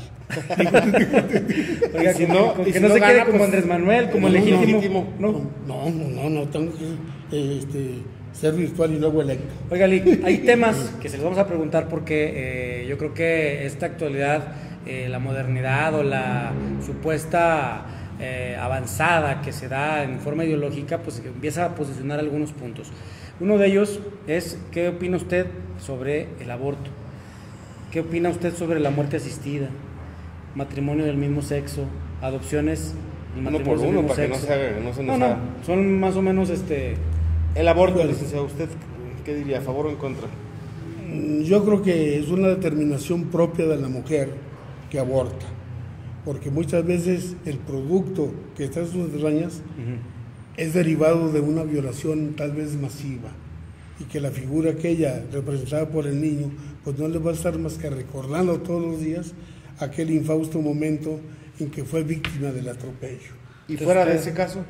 Speaker 3: Oiga,
Speaker 1: si no,
Speaker 3: que
Speaker 1: si
Speaker 3: no
Speaker 1: no
Speaker 3: se
Speaker 1: gana,
Speaker 3: quede como
Speaker 1: pues,
Speaker 3: Andrés Manuel, como
Speaker 2: no,
Speaker 3: el
Speaker 2: no,
Speaker 3: legítimo.
Speaker 2: No, tengo que ser virtual y luego electo.
Speaker 3: Oiga, Lick, hay temas que se les vamos a preguntar porque yo creo que esta actualidad, la modernidad o la supuesta avanzada que se da en forma ideológica, pues empieza a posicionar algunos puntos. Uno de ellos es, ¿qué opina usted sobre el aborto? ¿Qué opina usted sobre la muerte asistida? Matrimonio del mismo sexo, adopciones y
Speaker 1: Uno
Speaker 3: matrimonios
Speaker 1: por
Speaker 3: del
Speaker 1: uno,
Speaker 3: mismo
Speaker 1: para que
Speaker 3: sexo.
Speaker 1: no se nos haga.
Speaker 3: Son más o menos
Speaker 1: El aborto, licenciado, ¿usted qué diría? ¿A favor o en contra?
Speaker 2: Yo creo que es una determinación propia de la mujer que aborta, porque muchas veces el producto que está en sus entrañas es derivado de una violación tal vez masiva, y que la figura aquella representada por el niño pues no le va a estar más que recordando todos los días aquel infausto momento en que fue víctima del atropello.
Speaker 1: ¿Y fuera de ese caso?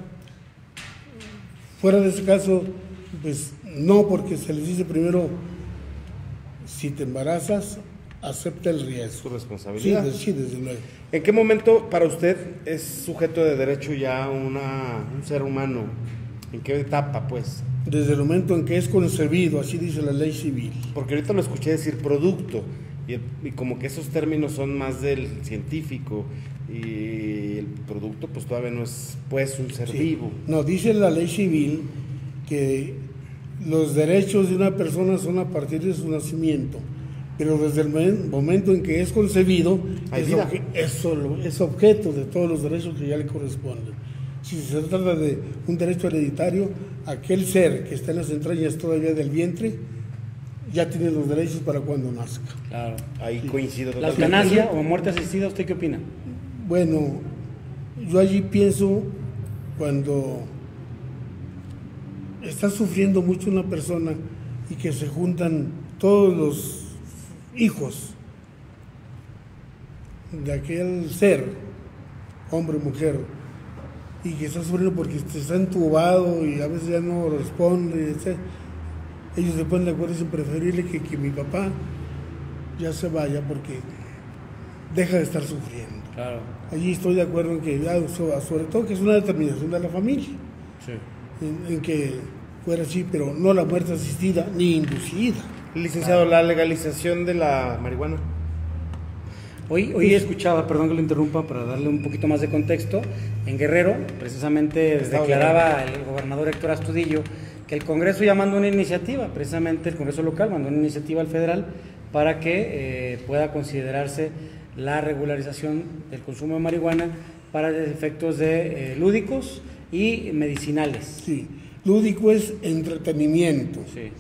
Speaker 2: Fuera de ese caso, pues no, porque se les dice primero, si te embarazas, acepta el
Speaker 1: Su
Speaker 2: riesgo.
Speaker 1: responsabilidad.
Speaker 2: Sí, desde luego.
Speaker 1: ¿En qué momento para usted es sujeto de derecho ya un ser humano? ¿En qué etapa, pues?
Speaker 2: Desde el momento en que es concebido, así dice la ley civil.
Speaker 1: Porque ahorita lo escuché decir producto, y como que esos términos son más del científico, y el producto pues todavía no es pues un ser
Speaker 2: Sí.
Speaker 1: vivo.
Speaker 2: No, dice la ley civil que los derechos de una persona son a partir de su nacimiento, pero desde el momento en que es concebido
Speaker 1: Hay vida.
Speaker 2: es objeto de todos los derechos que ya le corresponden. Si se trata de un derecho hereditario, aquel ser que está en las entrañas todavía del vientre ya tiene los derechos para cuando nazca.
Speaker 3: Claro.
Speaker 1: Ahí coincido
Speaker 3: La
Speaker 1: totalmente.
Speaker 3: eutanasia o muerte asistida, ¿usted qué opina?
Speaker 2: Bueno, yo allí pienso cuando está sufriendo mucho una persona y que se juntan todos los hijos de aquel ser, hombre o mujer, y que está sufriendo porque está entubado y a veces ya no responde, etc. Ellos se ponen de acuerdo y dicen preferible que mi papá ya se vaya porque deja de estar sufriendo.
Speaker 3: Claro.
Speaker 2: Allí estoy de acuerdo en que, sobre todo que es una determinación de la familia,
Speaker 3: Sí.
Speaker 2: en que fuera así, pero no la muerte asistida ni inducida.
Speaker 1: Licenciado, la legalización de la marihuana.
Speaker 3: Hoy escuchaba, perdón que lo interrumpa, para darle un poquito más de contexto, en Guerrero, precisamente
Speaker 1: Estado
Speaker 3: declaraba el gobernador Héctor Astudillo que el Congreso ya mandó una iniciativa, precisamente el Congreso local mandó una iniciativa al federal para que pueda considerarse la regularización del consumo de marihuana para efectos de lúdicos y medicinales.
Speaker 2: Sí, lúdico es entretenimiento.
Speaker 3: Sí.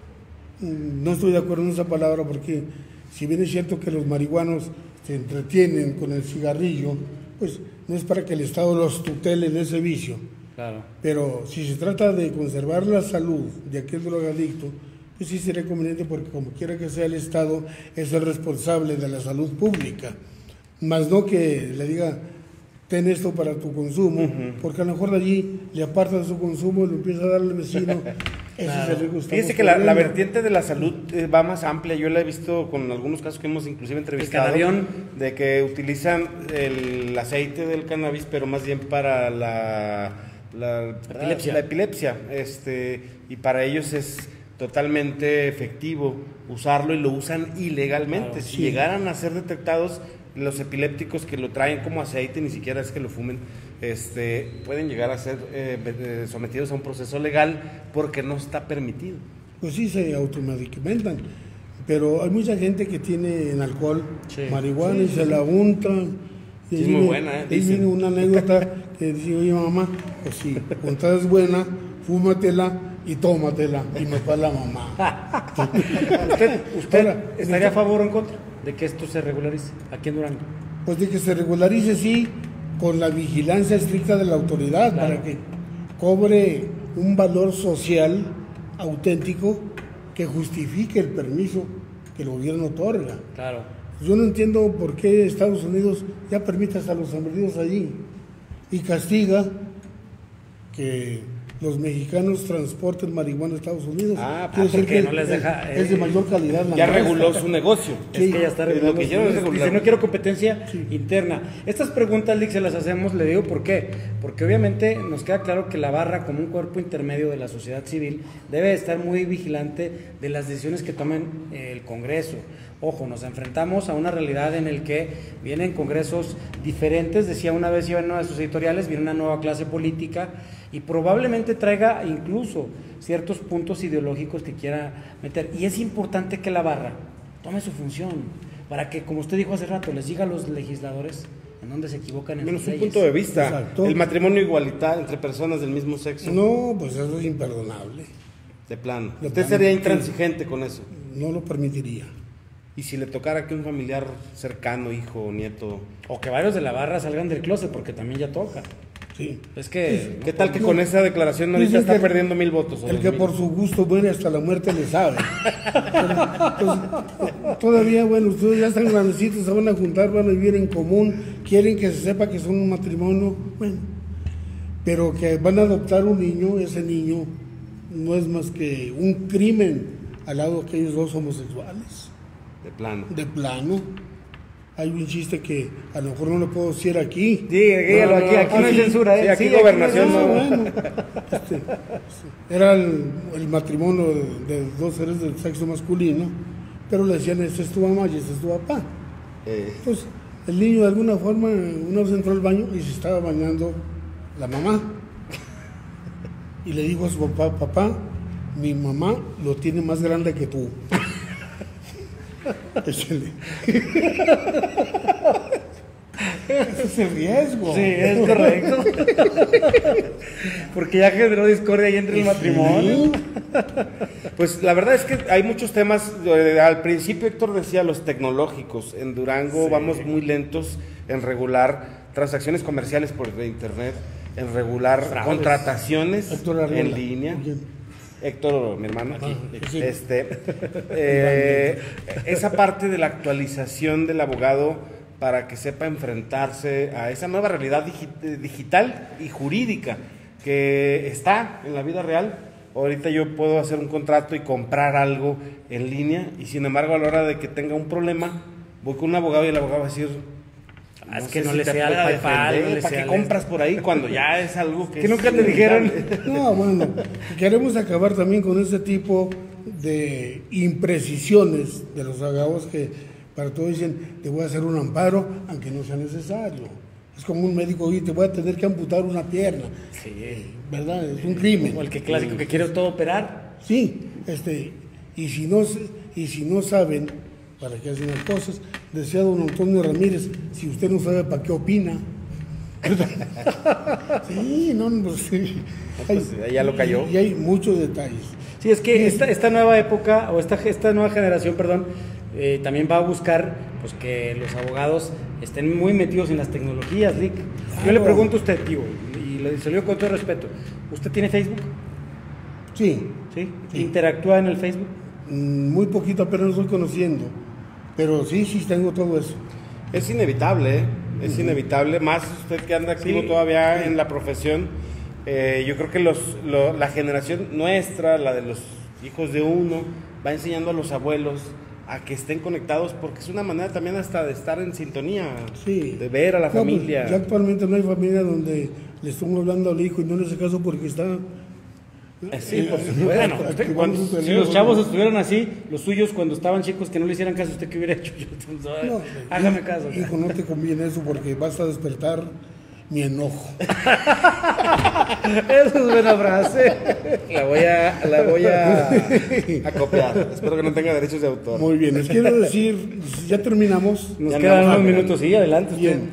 Speaker 2: No estoy de acuerdo en esa palabra porque si bien es cierto que los marihuanos se entretienen con el cigarrillo, pues no es para que el Estado los tutele en ese vicio.
Speaker 3: Claro.
Speaker 2: Pero si se trata de conservar la salud de aquel drogadicto, pues sí sería conveniente porque como quiera que sea el Estado es el responsable de la salud pública, más no que le diga ten esto para tu consumo, porque a lo mejor de allí le aparta de su consumo y lo empieza a dar al vecino. Ese es el riesgo que estamos
Speaker 1: Fíjese que la
Speaker 2: corriendo.
Speaker 1: vertiente de la salud va más amplia. Yo la he visto con algunos casos que hemos inclusive entrevistado.
Speaker 3: cannabión.
Speaker 1: De que utilizan el aceite del cannabis, pero más bien para la
Speaker 3: Epilepsia.
Speaker 1: La epilepsia. Y para ellos es totalmente efectivo usarlo y lo usan ilegalmente.
Speaker 3: Claro,
Speaker 1: si
Speaker 2: sí.
Speaker 1: llegaran a ser detectados los epilépticos que lo traen como aceite, ni siquiera es que lo fumen, pueden llegar a ser sometidos a un proceso legal porque no está permitido.
Speaker 2: Pues sí se automedicamentan, pero hay mucha gente que tiene en alcohol
Speaker 3: Sí.
Speaker 2: marihuana y se la unta. Y
Speaker 1: Sí, es
Speaker 2: ahí
Speaker 1: muy
Speaker 2: viene-
Speaker 1: buena,
Speaker 2: ahí
Speaker 1: dicen.
Speaker 2: viene una anécdota que dice, oye mamá, pues si untada es buena, fúmatela y tómatela, y me fue la mamá.
Speaker 3: ¿Usted
Speaker 2: Ahora,
Speaker 3: estaría a favor o en contra de que esto se regularice aquí en Durango?
Speaker 2: Pues de que se regularice, sí, con la vigilancia estricta de la autoridad,
Speaker 3: Claro.
Speaker 2: para que cobre un valor social auténtico que justifique el permiso que el gobierno otorga.
Speaker 3: Claro.
Speaker 2: Yo no entiendo por qué Estados Unidos ya permite hasta los hambrientos allí y castiga que los mexicanos transporten marihuana a Estados Unidos. Quiere decir
Speaker 3: porque
Speaker 2: que
Speaker 3: no les deja,
Speaker 2: es de mayor calidad. la
Speaker 1: Ya
Speaker 2: nuestra.
Speaker 1: reguló su negocio.
Speaker 3: Es que ya está
Speaker 1: Lo
Speaker 3: regulado.
Speaker 1: que hicieron es regular.
Speaker 3: Dice, no quiero competencia interna. Estas preguntas, Lick, se las hacemos, le digo por qué. Porque obviamente nos queda claro que la barra, como un cuerpo intermedio de la sociedad civil, debe estar muy vigilante de las decisiones que tomen el Congreso. Ojo, nos enfrentamos a una realidad en el que vienen congresos diferentes. Decía una vez, iba en una de sus editoriales, viene una nueva clase política y probablemente traiga incluso ciertos puntos ideológicos que quiera meter. Y es importante que la barra tome su función para que, como usted dijo hace rato, les diga a los legisladores en dónde se equivocan en
Speaker 1: Menos
Speaker 3: sus
Speaker 1: un
Speaker 3: leyes.
Speaker 1: punto de vista.
Speaker 2: Exacto.
Speaker 1: El matrimonio igualitario entre personas del mismo sexo.
Speaker 2: No, pues eso es imperdonable.
Speaker 1: De plano.
Speaker 2: De
Speaker 1: Usted
Speaker 2: plano.
Speaker 1: sería intransigente con eso.
Speaker 2: No lo permitiría.
Speaker 1: Y si le tocara que un familiar cercano, hijo o nieto.
Speaker 3: O que varios de la barra salgan del closet, porque también ya toca.
Speaker 2: Sí.
Speaker 3: Es que...
Speaker 1: ¿Qué tal que con esa declaración ahorita
Speaker 2: Dicen
Speaker 1: está
Speaker 2: que
Speaker 1: perdiendo 1000 votos? o
Speaker 2: El que
Speaker 1: 2000?
Speaker 2: por su gusto muere hasta la muerte le sabe. Pues, todavía, bueno, ustedes ya están grandecitos, se van a juntar, van a vivir en común, quieren que se sepa que son un matrimonio, bueno, pero que van a adoptar un niño, ese niño no es más que un crimen al lado de aquellos dos homosexuales.
Speaker 1: De plano.
Speaker 2: De plano. Hay un chiste que a lo mejor no lo puedo decir aquí.
Speaker 3: Sí, dígalo aquí no hay censura, ¿eh?
Speaker 1: Sí, aquí gobernación no.
Speaker 2: Bueno, era el matrimonio de dos seres del sexo masculino, pero le decían, esta es tu mamá y este es tu papá. Entonces, el niño de alguna forma, una vez entró al baño y se estaba bañando la mamá. Y le dijo a su papá, papá, mi mamá lo tiene más grande que tú. Ese es el riesgo.
Speaker 3: Sí, es correcto. Porque ya generó discordia ahí entre el matrimonio.
Speaker 1: Pues la verdad es que hay muchos temas. Al principio Héctor decía los tecnológicos. En Durango vamos muy lentos en regular transacciones comerciales por internet, en regular contrataciones en línea. Héctor, mi hermano, aquí.
Speaker 2: Sí.
Speaker 1: Esa parte de la actualización del abogado para que sepa enfrentarse a esa nueva realidad digital y jurídica que está en la vida real. Ahorita yo puedo hacer un contrato y comprar algo en línea y sin embargo a la hora de que tenga un problema voy con un abogado y el abogado va a decir
Speaker 3: es que no le sea al PayPal,
Speaker 1: ¿para qué compras por ahí cuando ya es algo que
Speaker 3: nunca te dijeron?
Speaker 2: No, bueno, queremos acabar también con ese tipo de imprecisiones de los abogados que para todos dicen, te voy a hacer un amparo aunque no sea necesario. Es como un médico, oye, te voy a tener que amputar una pierna.
Speaker 3: Sí.
Speaker 2: ¿Verdad? Es un crimen.
Speaker 3: O el que clásico que quiere todo operar.
Speaker 2: Sí, y si no saben para qué hacen las cosas, decía don Antonio Ramírez, si usted no sabe, ¿para qué opina? Sí, no, pues sí.
Speaker 1: Pues, ya lo cayó.
Speaker 2: Y hay muchos detalles.
Speaker 3: Sí, es que esta nueva época, o esta nueva generación, perdón, también va a buscar pues que los abogados estén muy metidos en las tecnologías, Lick. Yo le pregunto a usted, tío, y se lo digo con todo respeto, ¿usted tiene Facebook?
Speaker 2: Sí.
Speaker 3: ¿Sí? ¿Interactúa en el Facebook?
Speaker 2: Muy poquito, apenas lo estoy conociendo. Pero sí tengo todo eso.
Speaker 1: Es inevitable, es inevitable, más usted que anda activo todavía en la profesión. Yo creo que la generación nuestra, la de los hijos de uno, va enseñando a los abuelos a que estén conectados porque es una manera también hasta de estar en sintonía, de ver a la familia.
Speaker 2: Pues, ya actualmente no hay familia donde le estamos hablando al hijo y no le hace caso porque está...
Speaker 3: Sí, pues, bueno, si los chavos estuvieran así, los suyos cuando estaban chicos que no le hicieran caso, ¿usted qué hubiera hecho? Hágame caso.
Speaker 2: Hijo, no te conviene eso porque vas a despertar mi enojo.
Speaker 3: Esa es buena frase.
Speaker 1: La voy a copiar. Espero que no tenga derechos de autor.
Speaker 2: Muy bien, les quiero decir, ya terminamos.
Speaker 3: Nos quedan unos minutos, sí, adelante.
Speaker 2: Bien,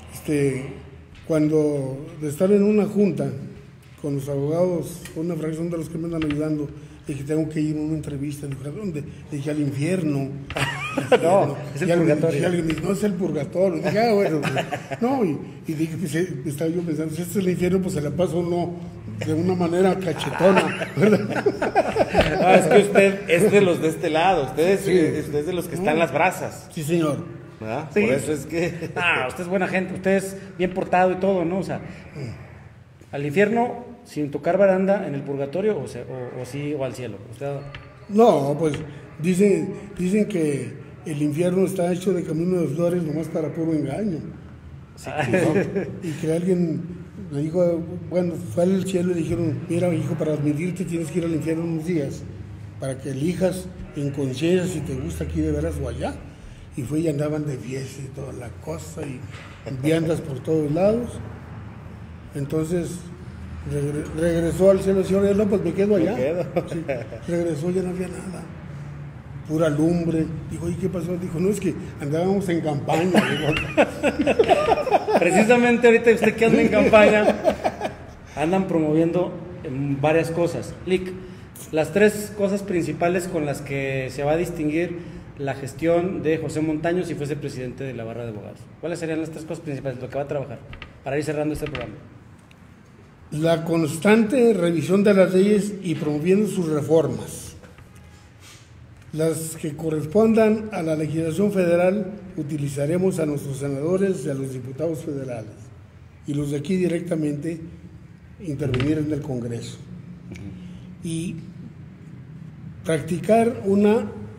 Speaker 2: cuando de estar en una junta con los abogados, una fracción de los que me andan ayudando, dije, tengo que ir a una entrevista. ¿Dónde? Dije, al infierno.
Speaker 3: No, es el purgatorio.
Speaker 2: Y alguien me dijo, no, es el purgatorio. Dije, bueno. No, y dije, pues, estaba yo pensando, si este es el infierno, pues se la paso uno de una manera cachetona, ¿verdad?
Speaker 1: No, es que usted es de los de este lado, usted es de los que están en las brasas.
Speaker 2: Sí, señor.
Speaker 1: ¿Verdad?
Speaker 3: Sí.
Speaker 1: Por eso es que...
Speaker 3: Usted es buena gente, usted es bien portado y todo, ¿no? O sea, al infierno sin tocar baranda, en el purgatorio o al cielo. Usted...
Speaker 2: No, pues dicen que el infierno está hecho de camino de flores nomás para puro engaño.
Speaker 3: Sí,
Speaker 2: ¿no? Y que alguien le dijo, bueno, fue al cielo y le dijeron, mira hijo, para admitirte tienes que ir al infierno unos días, para que elijas en conciencia si te gusta aquí de veras o allá. Y fue y andaban de fiesta y toda la cosa, y viandas por todos lados. Entonces regresó al cielo, señor, no, pues me quedo allá. Sí, regresó, ya no había nada, pura lumbre. Dijo, ¿y qué pasó? Dijo, no, es que andábamos en campaña.
Speaker 3: Precisamente ahorita usted que anda en campaña, andan promoviendo varias cosas. Lick, las 3 cosas principales con las que se va a distinguir la gestión de José Montaño si fuese presidente de la barra de abogados. ¿Cuáles serían las 3 cosas principales, lo que va a trabajar para ir cerrando este programa?
Speaker 2: La constante revisión de las leyes y promoviendo sus reformas. Las que correspondan a la legislación federal, utilizaremos a nuestros senadores y a los diputados federales. Y los de aquí directamente, intervenir en el Congreso. Y practicar una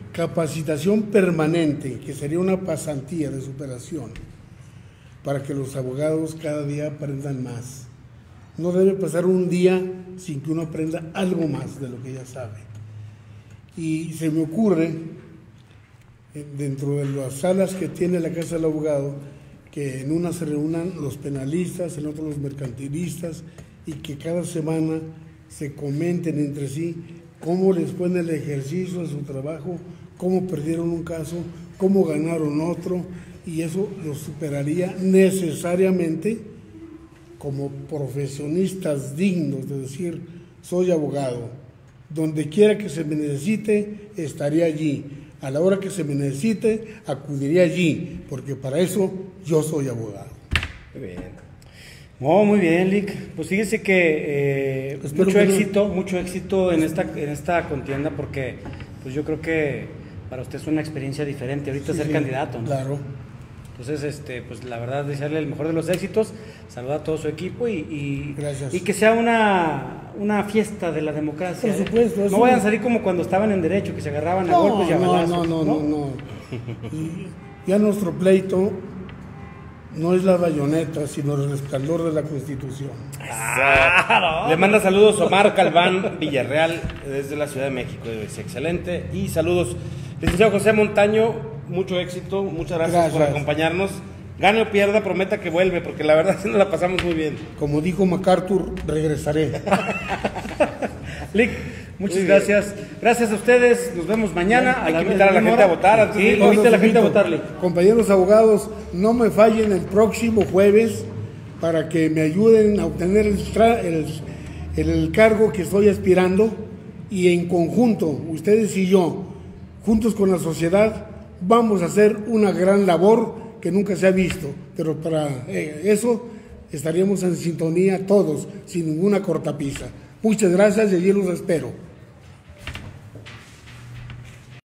Speaker 2: capacitación permanente, que sería una pasantía de superación, para que los abogados cada día aprendan más. No debe pasar un día sin que uno aprenda algo más de lo que ya sabe. Y se me ocurre, dentro de las salas que tiene la Casa del Abogado, que en una se reúnan los penalistas, en otra los mercantilistas, y que cada semana se comenten entre sí cómo les fue en el ejercicio de su trabajo, cómo perdieron un caso, cómo ganaron otro, y eso los superaría necesariamente como profesionistas dignos de decir, soy abogado, donde quiera que se me necesite, estaré allí, a la hora que se me necesite, acudiré allí, porque para eso yo soy abogado.
Speaker 3: Muy bien. Oh, muy bien, Lic. Pues fíjese que mucho éxito en esta contienda, porque pues yo creo que para usted es una experiencia diferente ahorita ser candidato, ¿no?
Speaker 2: Claro.
Speaker 3: Entonces, pues la verdad, desearle el mejor de los éxitos, saludar a todo su equipo y que sea una fiesta de la democracia.
Speaker 2: Por supuesto.
Speaker 3: No vayan a salir como cuando estaban en derecho, que se agarraban a golpes y a balazos.
Speaker 2: No. Y ya nuestro pleito no es la bayoneta, sino el resplandor de la Constitución.
Speaker 1: Le manda saludos Omar Calván Villarreal desde la Ciudad de México. Es excelente. Y saludos, licenciado José Montaño, mucho éxito, muchas gracias por acompañarnos. Gane o pierda, prometa que vuelve, porque la verdad sí nos la pasamos muy bien.
Speaker 2: Como dijo MacArthur, regresaré.
Speaker 3: Lic, muchas gracias. Gracias a ustedes, nos vemos mañana.
Speaker 1: Hay que invitar a la gente a votar.
Speaker 3: Sí, invita a la gente a votar, Lic.
Speaker 2: Compañeros abogados, no me fallen el próximo jueves para que me ayuden a obtener el cargo que estoy aspirando, y en conjunto, ustedes y yo, juntos con la sociedad, vamos a hacer una gran labor que nunca se ha visto, pero para eso estaríamos en sintonía todos, sin ninguna cortapisa. Muchas gracias y allí los espero.